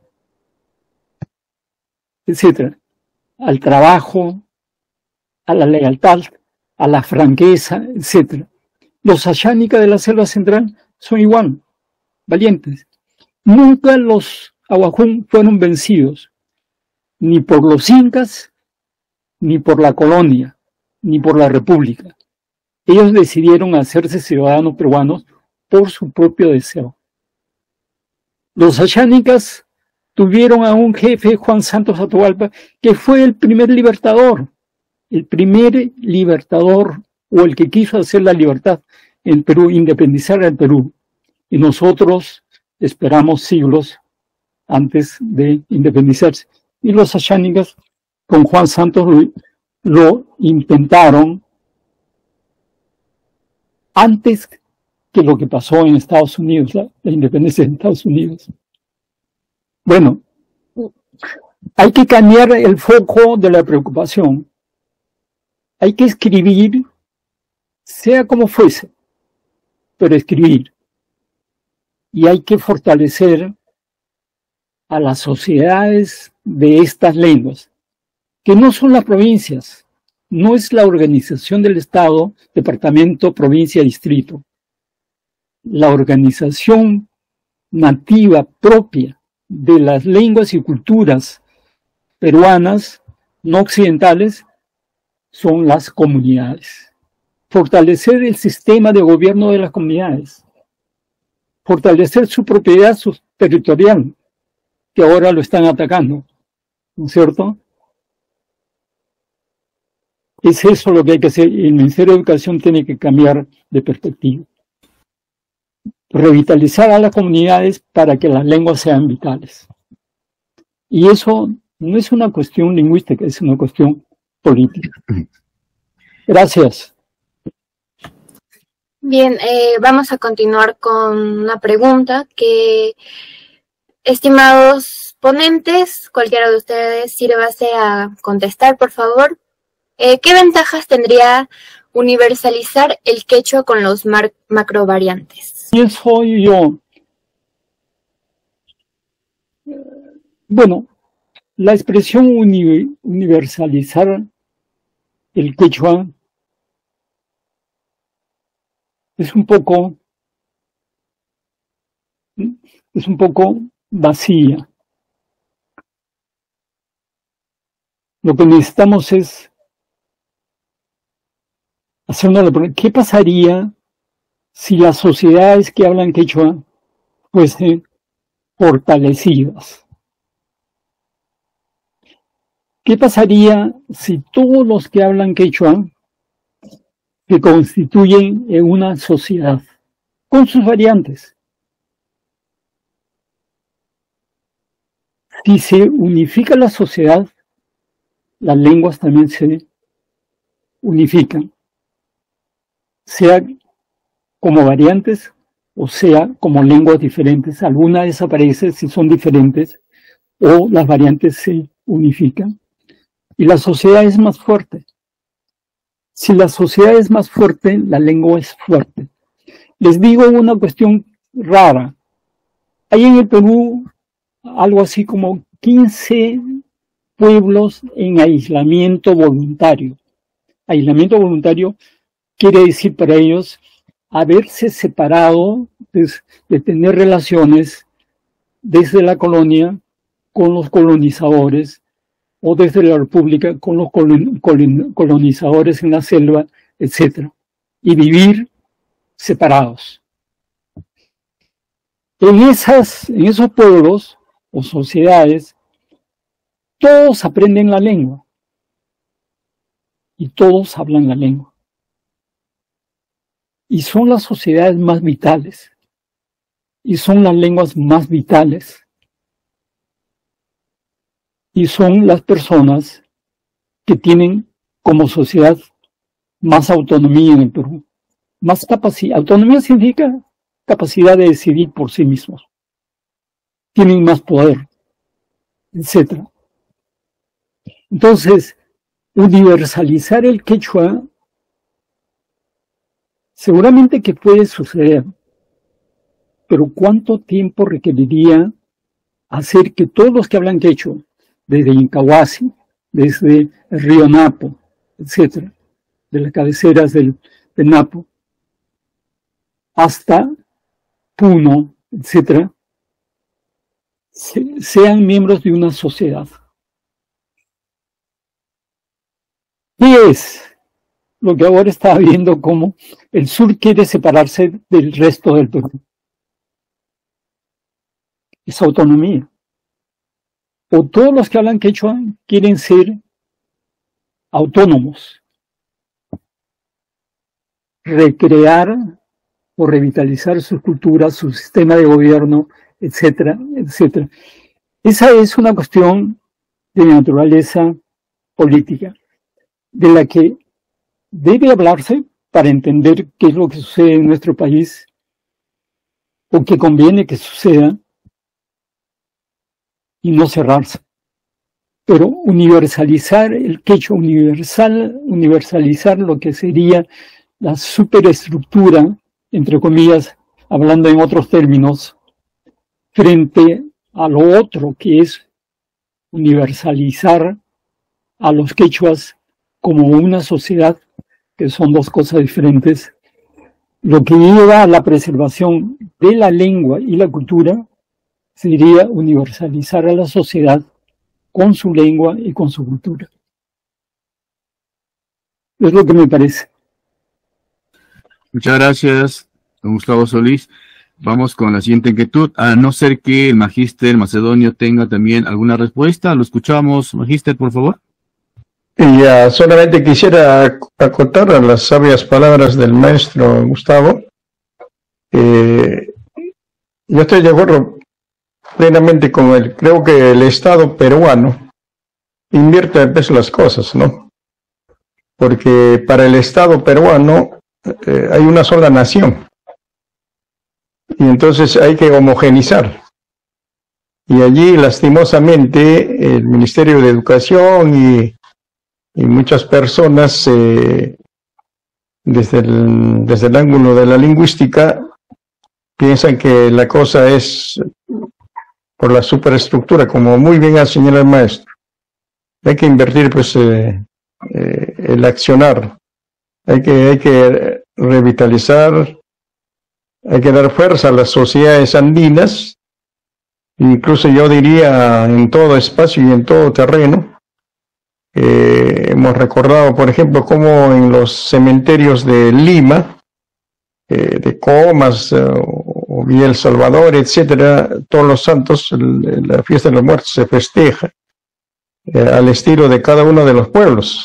etcétera, al trabajo, a la lealtad, a la franqueza, etcétera. Los ashánicas de la selva central son igual, valientes. Nunca los ahuajún fueron vencidos, ni por los incas, ni por la colonia, ni por la república. Ellos decidieron hacerse ciudadanos peruanos por su propio deseo. Los ashánicas tuvieron a un jefe, Juan Santos Atahualpa, que fue el primer libertador, el primer libertador o el que quiso hacer la libertad en Perú, independizar al Perú. Y nosotros esperamos siglos antes de independizarse. Y los ashánicas con Juan Santos lo, lo intentaron antes que lo que pasó en Estados Unidos, la, la independencia de Estados Unidos. Bueno, hay que cambiar el foco de la preocupación. Hay que escribir, sea como fuese, pero escribir. Y hay que fortalecer a las sociedades de estas lenguas, que no son las provincias, no es la organización del Estado, departamento, provincia, distrito. La organización nativa propia de las lenguas y culturas peruanas, no occidentales, son las comunidades. Fortalecer el sistema de gobierno de las comunidades. Fortalecer su propiedad su territorial, que ahora lo están atacando, ¿no es cierto? Es eso lo que hay que hacer. El Ministerio de Educación tiene que cambiar de perspectiva. Revitalizar a las comunidades para que las lenguas sean vitales. Y eso no es una cuestión lingüística, es una cuestión política. Gracias. Bien, eh, vamos a continuar con una pregunta que, estimados ponentes, cualquiera de ustedes sírvase a contestar, por favor. Eh, ¿Qué ventajas tendría universalizar el quechua con los macrovariantes? ¿Quién soy yo? Bueno, la expresión uni universalizar el quechua es un poco es un poco vacía. Lo que necesitamos es hacernos la pregunta, ¿qué pasaría si las sociedades que hablan quechua fuesen fortalecidas? ¿Qué pasaría si todos los que hablan quechua se constituyen en una sociedad con sus variantes? Si se unifica la sociedad, las lenguas también se unifican, sea como variantes o sea como lenguas diferentes. Alguna desaparece si son diferentes o las variantes se unifican y la sociedad es más fuerte. Si la sociedad es más fuerte, la lengua es fuerte. Les digo una cuestión rara. Hay en el Perú algo así como quince pueblos en aislamiento voluntario. Aislamiento voluntario quiere decir para ellos haberse separado de, de tener relaciones desde la colonia con los colonizadores o desde la república con los colon, colon, colonizadores en la selva, etcétera, y vivir separados. En, esas, en esos pueblos o sociedades, todos aprenden la lengua y todos hablan la lengua. Y son las sociedades más vitales y son las lenguas más vitales. Y son las personas que tienen como sociedad más autonomía en el Perú. Más capacidad. Autonomía significa capacidad de decidir por sí mismos. Tienen más poder, etcétera. Entonces, universalizar el quechua seguramente que puede suceder, pero ¿cuánto tiempo requeriría hacer que todos los que hablan quechua, desde Incahuasi, desde el río Napo, etcétera, de las cabeceras del, del Napo, hasta Puno, etcétera, se, sean miembros de una sociedad? ¿Qué es lo que ahora está viendo como el sur quiere separarse del resto del Perú? Es autonomía. O todos los que hablan quechua quieren ser autónomos, recrear o revitalizar sus culturas, su sistema de gobierno, etcétera, etcétera. Esa es una cuestión de naturaleza política, de la que debe hablarse para entender qué es lo que sucede en nuestro país o que conviene que suceda y no cerrarse. Pero universalizar el quechua, universal, universalizar lo que sería la superestructura, entre comillas, hablando en otros términos, frente a lo otro que es universalizar a los quechuas como una sociedad, que son dos cosas diferentes, lo que lleva a la preservación de la lengua y la cultura sería universalizar a la sociedad con su lengua y con su cultura. Es lo que me parece. Muchas gracias, don Gustavo Solís. Vamos con la siguiente inquietud, a no ser que el magíster macedonio tenga también alguna respuesta. Lo escuchamos, magíster, por favor. Y ya, solamente quisiera acotar a las sabias palabras del maestro Gustavo. Eh, yo estoy de acuerdo plenamente con él. Creo que el Estado peruano invierte a veces las cosas, ¿no? Porque para el Estado peruano eh, hay una sola nación. Y entonces hay que homogenizar. Y allí, lastimosamente, el Ministerio de Educación y Y muchas personas, eh, desde, el, desde el ángulo de la lingüística, piensan que la cosa es por la superestructura, como muy bien ha señalado el maestro. Hay que invertir, pues, eh, eh, el accionar. Hay que, hay que revitalizar, hay que dar fuerza a las sociedades andinas, incluso yo diría en todo espacio y en todo terreno. Eh, hemos recordado, por ejemplo, cómo en los cementerios de Lima, eh, de Comas, eh, o Villa El Salvador, etcétera, todos los santos, el, la fiesta de los muertos se festeja eh, al estilo de cada uno de los pueblos.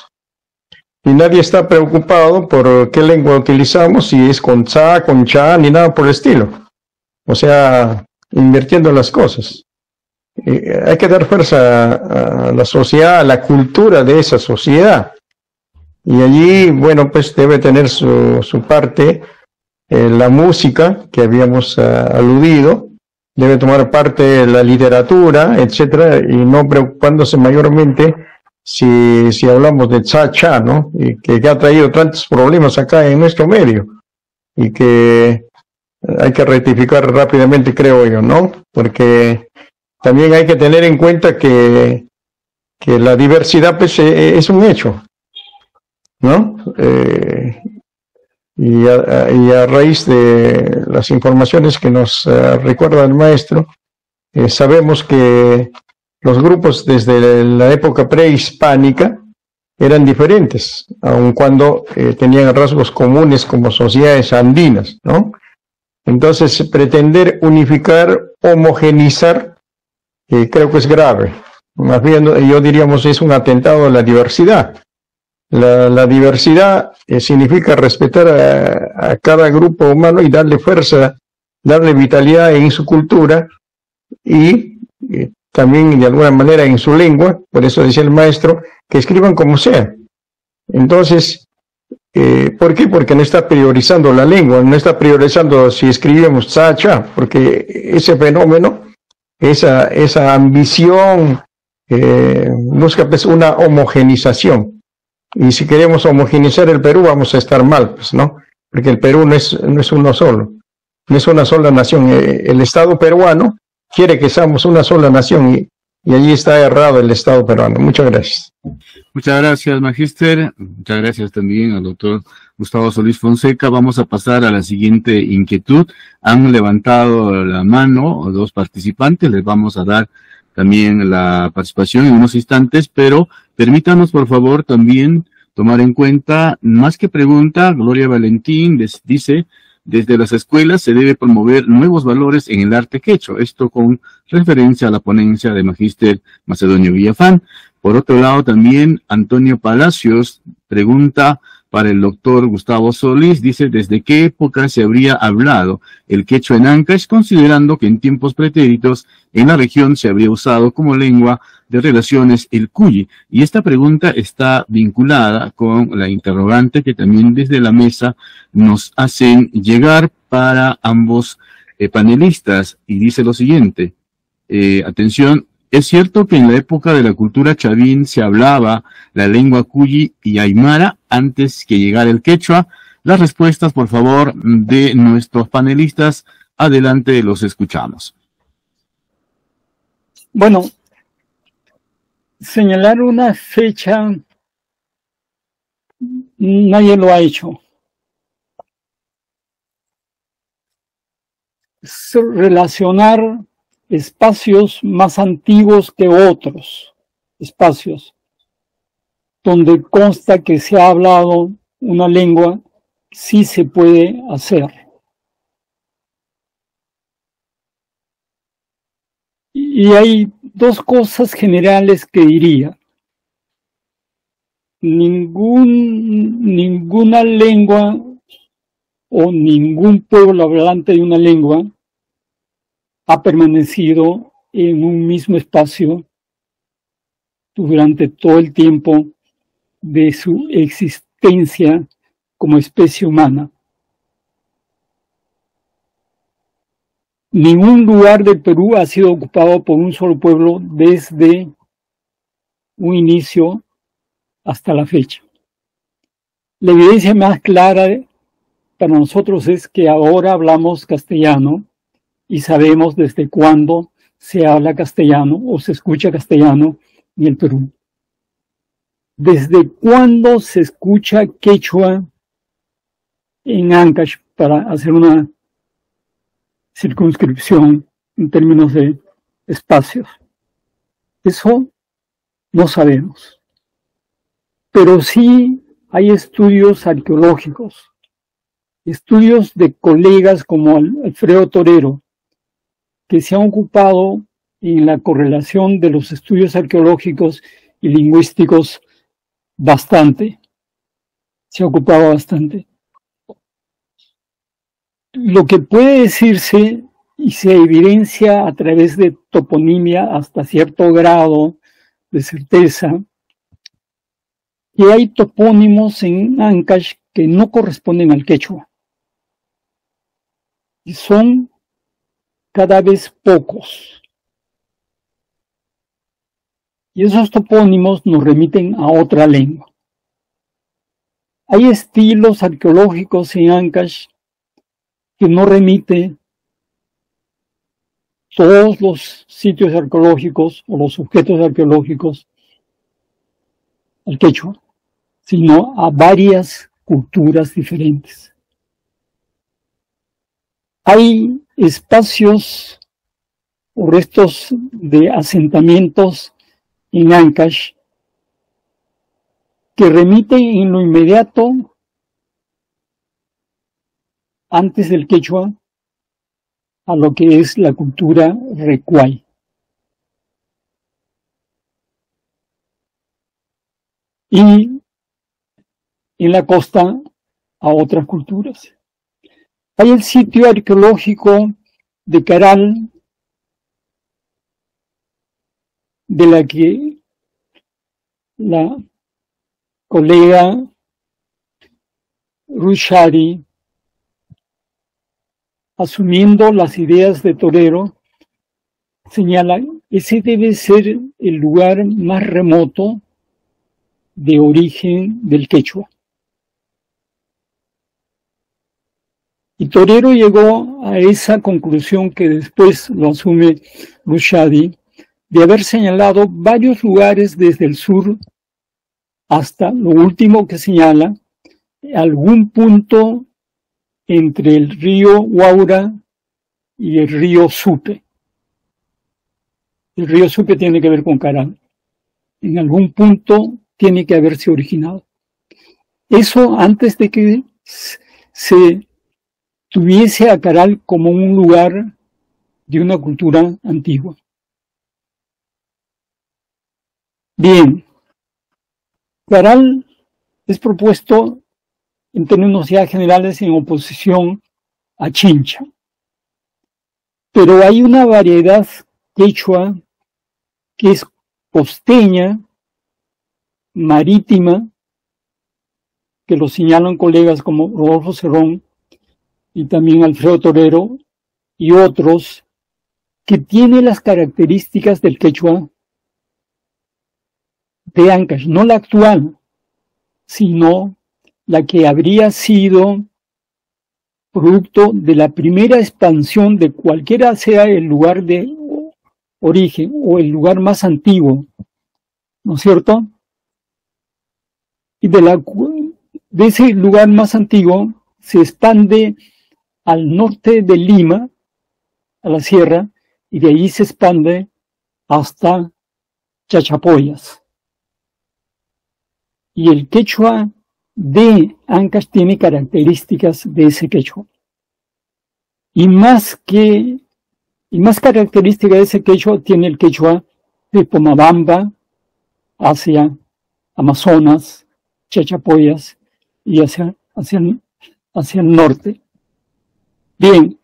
Y nadie está preocupado por qué lengua utilizamos, si es con cha, con cha, ni nada por el estilo. O sea, invirtiendo las cosas. Eh, hay que dar fuerza a, a la sociedad, a la cultura de esa sociedad. Y allí, bueno, pues debe tener su, su parte, eh, la música, que habíamos uh, aludido, debe tomar parte la literatura, etcétera, y no preocupándose mayormente si, si hablamos de cha-cha, ¿no? Y que, que ha traído tantos problemas acá en nuestro medio, y que hay que rectificar rápidamente, creo yo, ¿no? Porque también hay que tener en cuenta que, que la diversidad, pues, es un hecho, ¿no? Eh, y, a, y a raíz de las informaciones que nos uh, recuerda el maestro, eh, sabemos que los grupos desde la época prehispánica eran diferentes, aun cuando eh, tenían rasgos comunes como sociedades andinas, ¿no? Entonces, pretender unificar, homogenizar, Eh, creo que es grave. Más bien, yo diríamos, es un atentado a la diversidad. La, la diversidad eh, significa respetar a, a cada grupo humano y darle fuerza, darle vitalidad en su cultura y eh, también de alguna manera en su lengua. Por eso decía el maestro, que escriban como sea. Entonces, eh, ¿por qué? Porque no está priorizando la lengua, no está priorizando si escribimos cha, cha, porque ese fenómeno, Esa, esa ambición eh, busca, pues, una homogenización. Y si queremos homogenizar el Perú, vamos a estar mal, pues, ¿no? Porque el Perú no es, no es uno solo. no es una sola nación. El Estado peruano quiere que seamos una sola nación y, y allí está errado el Estado peruano. Muchas gracias. Muchas gracias, Magíster. Muchas gracias también al doctor Gustavo Solís Fonseca. Vamos a pasar a la siguiente inquietud. Han levantado la mano dos participantes. Les vamos a dar también la participación en unos instantes, pero permítanos, por favor, también tomar en cuenta, más que pregunta, Gloria Valentín les dice, desde las escuelas se debe promover nuevos valores en el arte quechua, esto con referencia a la ponencia de Magíster Macedonio Villafán. Por otro lado, también Antonio Palacios pregunta para el doctor Gustavo Solís, dice, ¿desde qué época se habría hablado el quechua en Ancash, considerando que en tiempos pretéritos en la región se habría usado como lengua de relaciones el cuyi? Y esta pregunta está vinculada con la interrogante que también desde la mesa nos hacen llegar para ambos eh, panelistas, y dice lo siguiente, eh, atención, ¿es cierto que en la época de la cultura chavín se hablaba la lengua cuyi y aymara antes que llegara el quechua? Las respuestas, por favor, de nuestros panelistas. Adelante, los escuchamos. Bueno, señalar una fecha, nadie lo ha hecho. Relacionar espacios más antiguos que otros espacios donde consta que se ha hablado una lengua, sí se puede hacer. Y hay dos cosas generales que diría. Ningún, ninguna lengua o ningún pueblo hablante de una lengua ha permanecido en un mismo espacio durante todo el tiempo de su existencia como especie humana. Ningún lugar del Perú ha sido ocupado por un solo pueblo desde un inicio hasta la fecha. La evidencia más clara para nosotros es que ahora hablamos castellano y sabemos desde cuándo se habla castellano o se escucha castellano en el Perú. ¿Desde cuándo se escucha quechua en Ancash, para hacer una circunscripción en términos de espacios? Eso no sabemos. Pero sí hay estudios arqueológicos, estudios de colegas como Alfredo Torero, que se han ocupado en la correlación de los estudios arqueológicos y lingüísticos bastante. Se ha ocupado bastante. Lo que puede decirse y se evidencia a través de toponimia hasta cierto grado de certeza, que hay topónimos en Ancash que no corresponden al quechua. Y son cada vez pocos. Y esos topónimos nos remiten a otra lengua. Hay estilos arqueológicos en Ancash que no remiten todos los sitios arqueológicos o los objetos arqueológicos al quechua, sino a varias culturas diferentes. Hay espacios o restos de asentamientos en Ancash que remiten en lo inmediato antes del quechua a lo que es la cultura recuay. Y en la costa a otras culturas. Hay el sitio arqueológico de Caral, de la que la colega Rushari, asumiendo las ideas de Torero, señala que ese debe ser el lugar más remoto de origen del quechua. Y Torero llegó a esa conclusión que después lo asume Rushdie, de haber señalado varios lugares desde el sur hasta lo último que señala, algún punto entre el río Waura y el río Supe. El río Supe tiene que ver con Caral. En algún punto tiene que haberse originado. Eso antes de que se tuviese a Caral como un lugar de una cultura antigua. Bien, Caral es propuesto en términos ya generales en oposición a Chincha. Pero hay una variedad quechua que es costeña, marítima, que lo señalan colegas como Rodolfo Cerrón y también Alfredo Torero y otros, que tiene las características del quechua de Ancash, no la actual, sino la que habría sido producto de la primera expansión de cualquiera sea el lugar de origen o el lugar más antiguo, ¿no es cierto? Y de, la, de ese lugar más antiguo se expande al norte de Lima, a la sierra, y de ahí se expande hasta Chachapoyas. Y el quechua de Ancash tiene características de ese quechua. Y más que y más característica de ese quechua tiene el quechua de Pomabamba hacia Amazonas, Chachapoyas y hacia, hacia, hacia el norte. Bien.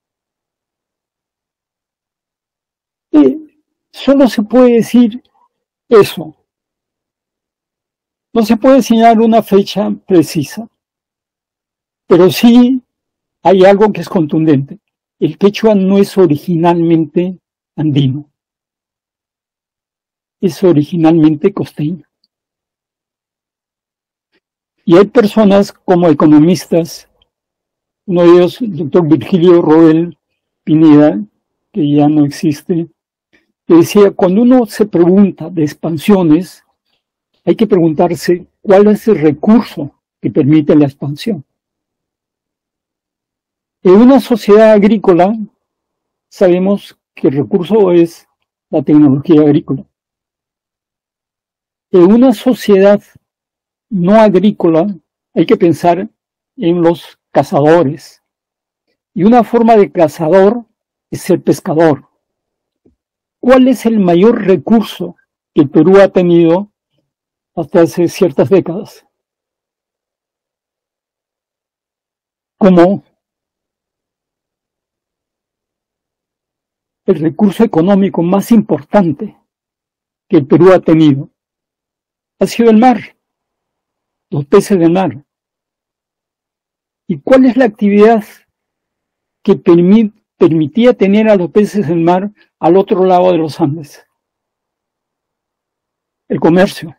Eh, solo se puede decir eso. No se puede señalar una fecha precisa, pero sí hay algo que es contundente. El quechua no es originalmente andino, es originalmente costeño. Y hay personas como economistas, uno de ellos, el doctor Virgilio Roel Pineda, que ya no existe, que decía, cuando uno se pregunta de expansiones, hay que preguntarse cuál es el recurso que permite la expansión. En una sociedad agrícola, sabemos que el recurso es la tecnología agrícola. En una sociedad no agrícola, hay que pensar en los cazadores. Y una forma de cazador es ser pescador. ¿Cuál es el mayor recurso que el Perú ha tenido hasta hace ciertas décadas? Como el recurso económico más importante que el Perú ha tenido ha sido el mar, los peces del mar. ¿Y cuál es la actividad que permit, permitía tener a los peces del mar al otro lado de los Andes? El comercio.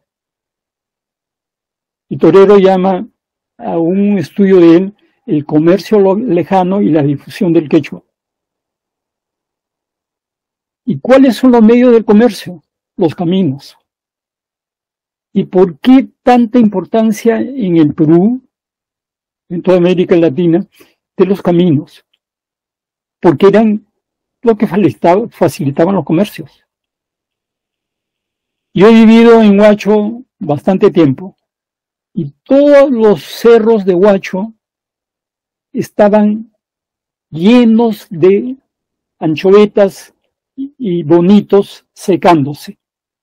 Y Torero llama a un estudio de él el comercio lejano y la difusión del quechua. ¿Y cuáles son los medios del comercio? Los caminos. ¿Y por qué tanta importancia en el Perú, en toda América Latina, de los caminos? Porque eran lo que facilitaban los comercios. Yo he vivido en Huacho bastante tiempo y todos los cerros de Huacho estaban llenos de anchovetas y bonitos secándose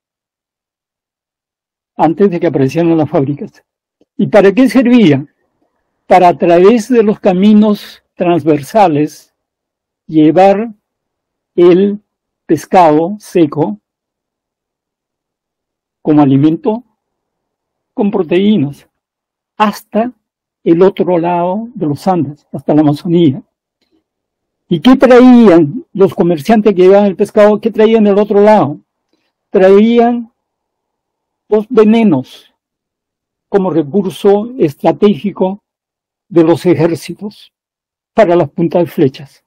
antes de que aparecieran las fábricas. ¿Y para qué servía? Para a través de los caminos transversales llevar el pescado seco como alimento con proteínas hasta el otro lado de los Andes, hasta la Amazonía. ¿Y qué traían los comerciantes que llevaban el pescado? ¿Qué traían del otro lado? Traían los venenos como recurso estratégico de los ejércitos. para las puntas de flechas.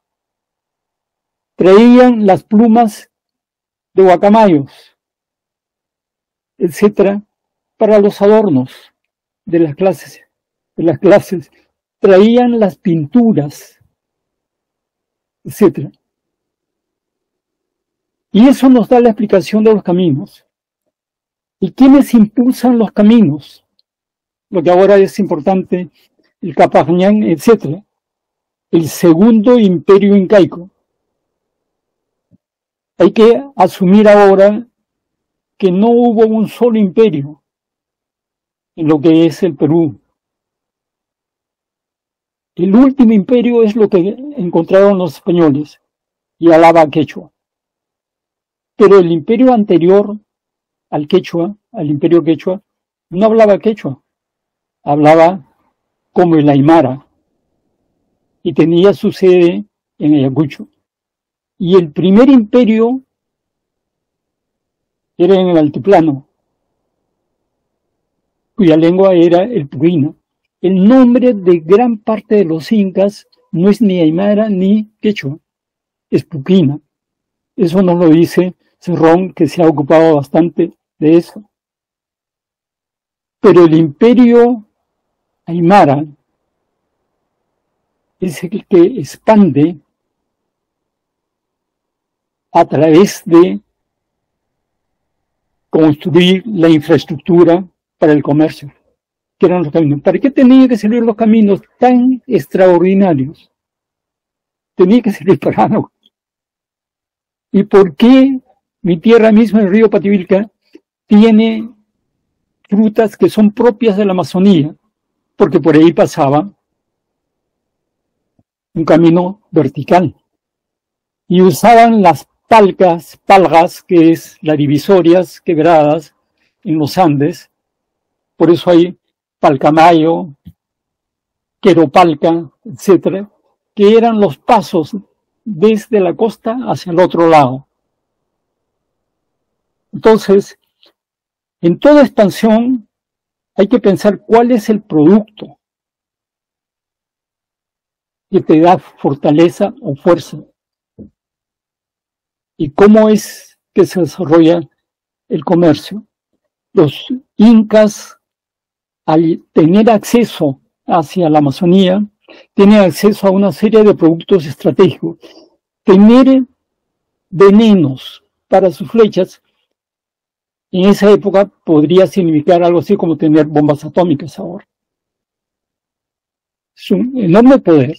Traían las plumas de guacamayos, etcétera, para los adornos de las clases, de las clases. Traían las pinturas, etcétera. Y eso nos da la explicación de los caminos. ¿Y quiénes impulsan los caminos? Lo que ahora es importante, el Capajñán, etcétera. El segundo imperio incaico. Hay que asumir ahora que no hubo un solo imperio en lo que es el Perú. El último imperio es lo que encontraron los españoles y hablaba quechua. Pero el imperio anterior al quechua, al imperio quechua, no hablaba quechua, hablaba como el aymara y tenía su sede en Ayacucho. Y el primer imperio era en el altiplano, cuya lengua era el puquina. El nombre de gran parte de los incas no es ni aymara ni quechua, es puquina. Eso nos lo dice Cerrón, que se ha ocupado bastante de eso. Pero el imperio aymara es el que expande a través de construir la infraestructura para el comercio, que eran los caminos. ¿Para qué tenían que servir los caminos tan extraordinarios? Tenía que servir para algo. ¿Y por qué mi tierra misma, el río Pativilca, tiene frutas que son propias de la Amazonía? Porque por ahí pasaba un camino vertical. Y usaban las palcas, palgas, que es las divisorias quebradas en los Andes. Por eso hay Palcamayo, Queropalca, etcétera, que eran los pasos desde la costa hacia el otro lado. Entonces, en toda expansión hay que pensar cuál es el producto que te da fortaleza o fuerza y cómo es que se desarrolla el comercio. Los incas, al tener acceso hacia la Amazonía, tienen acceso a una serie de productos estratégicos. Tener venenos para sus flechas en esa época podría significar algo así como tener bombas atómicas ahora. Es un enorme poder.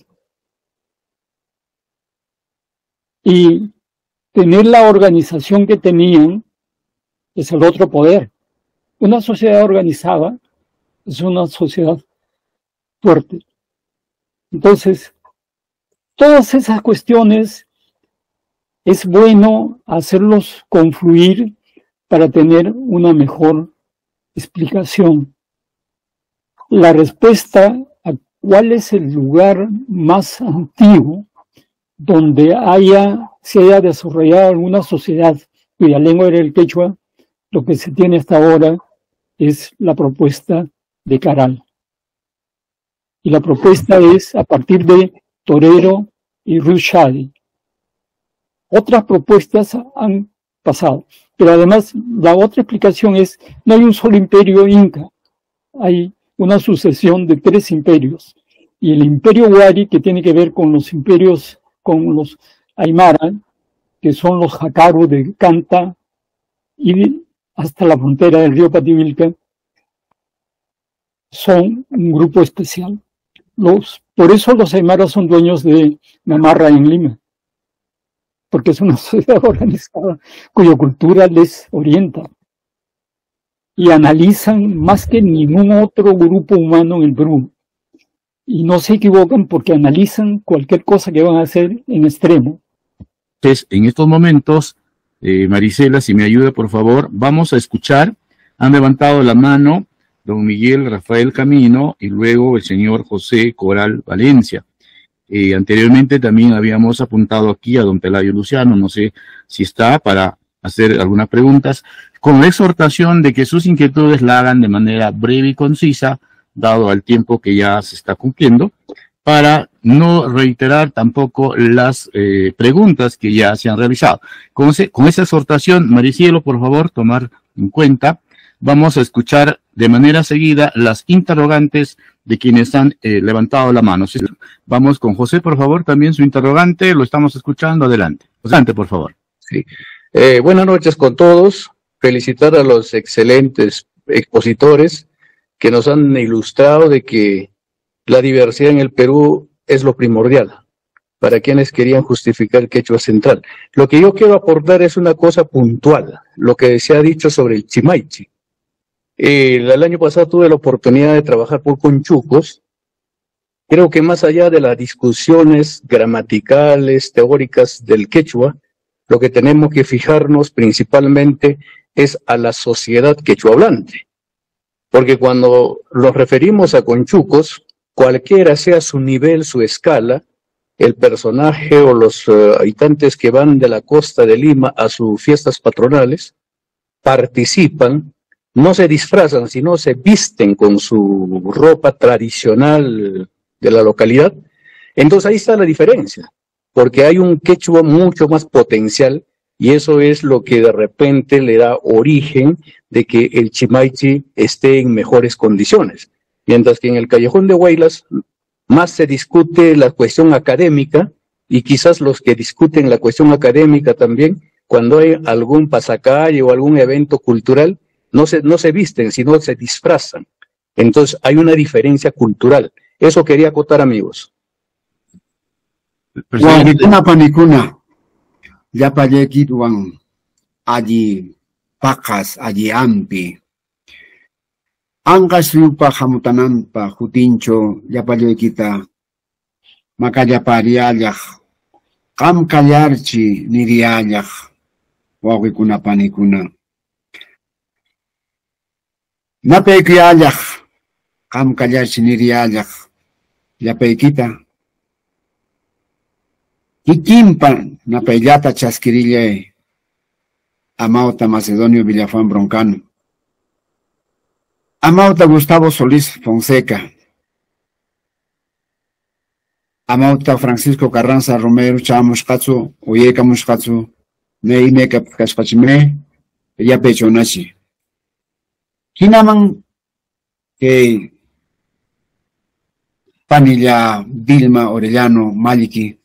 Y tener la organización que tenían es el otro poder. Una sociedad organizada es una sociedad fuerte. Entonces, todas esas cuestiones es bueno hacerlos confluir para tener una mejor explicación. La respuesta a cuál es el lugar más antiguo donde haya, se haya desarrollado alguna sociedad cuya lengua era el quechua, lo que se tiene hasta ahora es la propuesta de Caral. Y la propuesta es a partir de Torero y Rushadi. Otras propuestas han pasado, pero además la otra explicación es, no hay un solo imperio inca, hay una sucesión de tres imperios. Y el imperio Huari, que tiene que ver con los imperios, con los Aymara, que son los Jacaru de Canta, y hasta la frontera del río Pativilca, son un grupo especial. Los, por eso los Aymaras son dueños de Gamarra en Lima, porque es una sociedad organizada cuya cultura les orienta. Y analizan más que ningún otro grupo humano en el Perú. Y no se equivocan porque analizan cualquier cosa que van a hacer en extremo. Entonces, en estos momentos, eh, Marisela, si me ayuda, por favor, vamos a escuchar. Han levantado la mano don Miguel Rafael Camino y luego el señor José Coral Valencia. Eh, anteriormente también habíamos apuntado aquí a don Pelayo Luciano, no sé si está para hacer algunas preguntas, con la exhortación de que sus inquietudes la hagan de manera breve y concisa, dado al tiempo que ya se está cumpliendo, para no reiterar tampoco las eh, preguntas que ya se han realizado. Con, ese, con esa exhortación, Maricielo, por favor, tomar en cuenta, vamos a escuchar de manera seguida las interrogantes de quienes han eh, levantado la mano. Vamos con José, por favor, también su interrogante, lo estamos escuchando, adelante. Adelante, por favor. Sí. Eh, buenas noches con todos, felicitar a los excelentes expositores que nos han ilustrado de que la diversidad en el Perú es lo primordial para quienes querían justificar el quechua central. Lo que yo quiero aportar es una cosa puntual, lo que se ha dicho sobre el Chimaychi. Eh, el año pasado tuve la oportunidad de trabajar por Conchucos. Creo que más allá de las discusiones gramaticales, teóricas del quechua, lo que tenemos que fijarnos principalmente es a la sociedad quechua hablante. Porque cuando nos referimos a Conchucos, cualquiera sea su nivel, su escala, el personaje o los uh, habitantes que van de la costa de Lima a sus fiestas patronales, participan, no se disfrazan, sino se visten con su ropa tradicional de la localidad. Entonces ahí está la diferencia, porque hay un quechua mucho más potencial y eso es lo que de repente le da origen de que el Chimaychi esté en mejores condiciones. Mientras que en el Callejón de Huaylas más se discute la cuestión académica y quizás los que discuten la cuestión académica también, cuando hay algún pasacalle o algún evento cultural, no se, no se visten, sino se disfrazan. Entonces hay una diferencia cultural. Eso quería acotar, amigos. Guanicuna panicuna, ya payequituan, allí pacas, allí ampi. Angas yupa jamutanampa, jutincho, ya payequita, macaya pariayaj, cam callarchi, niriayaj, guanicuna panicuna. Napequiayaj, cam callarchi, niriayaj, ya pequita. Iquimpa, napellata chasquirille, Amauta Macedonio Villafán Broncano. Amauta Gustavo Solís Fonseca. Amauta Francisco Carranza Romero Chamushkatsu, Oyeka Mushkatsu, Neimeka Kaspachime, ella Pechonachi. Kinaman que Panilla, Vilma, Orellano, Maliki.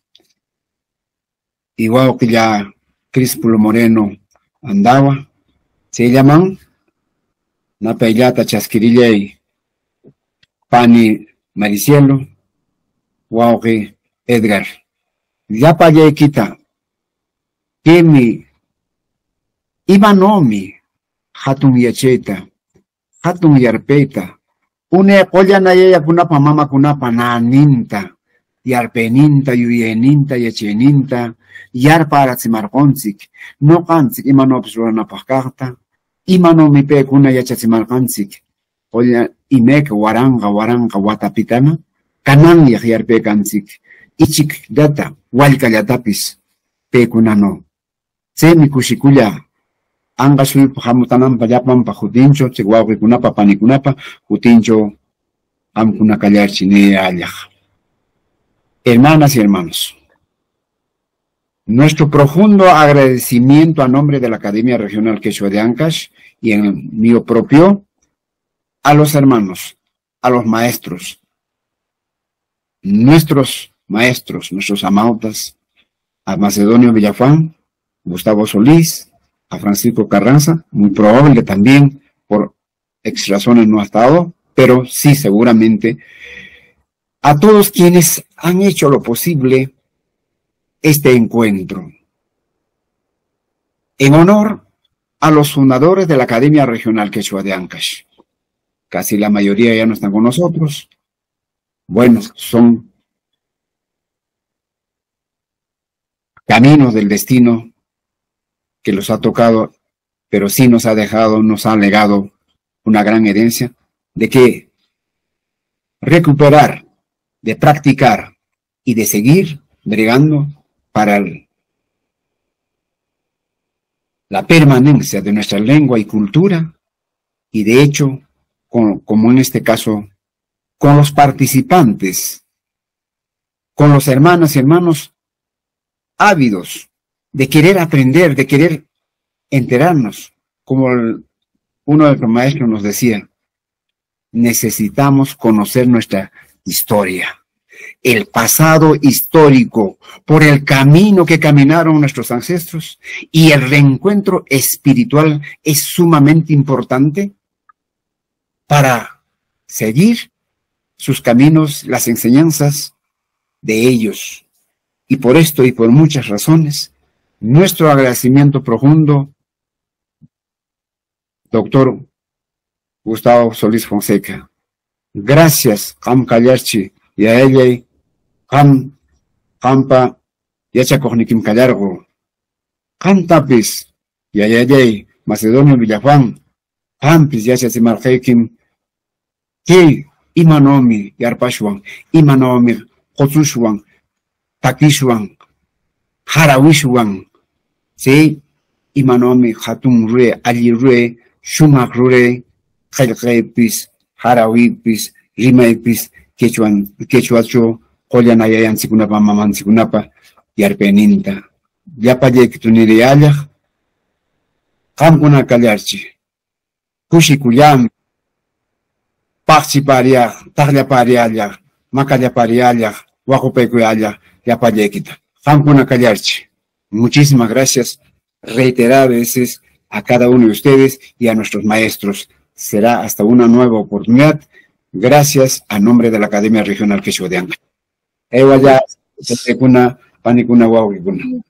Igual que ya Críspulo Moreno andaba, se llaman Napellata Chasquirille, Pani Maricielo, Guauque Edgar. Ya para quita, que mi Ivanomi, Hatun Yacheta, Hatun Yarpeta, une colla na yaya kunapa mama kunapa na ninta. Yarpeninta, yuyeninta, yecheninta, yarpara tsimarqontsik, no qantsik, imano psruanapaqkaqta, imano mipekuna yachatsimarqantsik, oya imek waranga, waranga, watapitana, kananyaq yarpekantsik, ichik data, walkallatapis, pekunano. Tsemi kushikulla, anga suypa hamutanampa llapanpa jutincho, tsikwawqikunapa panikunapa, jutincho, amkuna kallarchi ni allaq. Hermanas y hermanos, nuestro profundo agradecimiento a nombre de la Academia Regional Quechua de Ancash y en el mío propio, a los hermanos, a los maestros, nuestros maestros, nuestros amautas, a Macedonio Villafán, Gustavo Solís, a Francisco Carranza, muy probable también por ex razones no ha estado, pero sí seguramente, a todos quienes han hecho lo posible este encuentro. En honor a los fundadores de la Academia Regional Quechua de Ancash. Casi la mayoría ya no están con nosotros. Bueno, son caminos del destino que los ha tocado, pero sí nos ha dejado, nos ha legado una gran herencia de que recuperar, de practicar y de seguir bregando para el, la permanencia de nuestra lengua y cultura, y de hecho, con, como en este caso, con los participantes con los hermanos y hermanos ávidos de querer aprender, de querer enterarnos. Como el, uno de los maestros nos decía, necesitamos conocer nuestra historia, el pasado histórico, por el camino que caminaron nuestros ancestros, y el reencuentro espiritual es sumamente importante para seguir sus caminos, las enseñanzas de ellos. Y por esto y por muchas razones, nuestro agradecimiento profundo, doctor Gustavo Solís Fonseca. Gracias, Ham Callarchi, y a ella, Ham, Hampa, Yachacognikim Callargo, Ham Tapis, y a ella, Macedonio Villafán, Hampis, Yachacimarjekim, que Imanomi, Yarpashwan, Imanomi, Jotushwan, Takishwan, Harawishwan, sí, Imanomi, Hatun Rue, Ali Rue, Shumak Rue, Jelgepis, Harawipis, Rimaipis, Quechuan, Quechuacho, Jolanayayan, Sikunapa, Maman, Sikunapa, Yarpeninta. Yapayek Tuniriayach, Hamkuna Kalyarchi, Kushikuyam, Paxi Pariach, Taglia Pariayach, Macaya Pariayach, Huajopecuyayach, Yapayekita. Hamkuna Kalyarchi. Muchísimas gracias, reiteradas veces a cada uno de ustedes y a nuestros maestros. Será hasta una nueva oportunidad. Gracias a nombre de la Academia Regional Quechua de Ancash. Ewaya, Panicuna, Panicuna, Guauquicuna.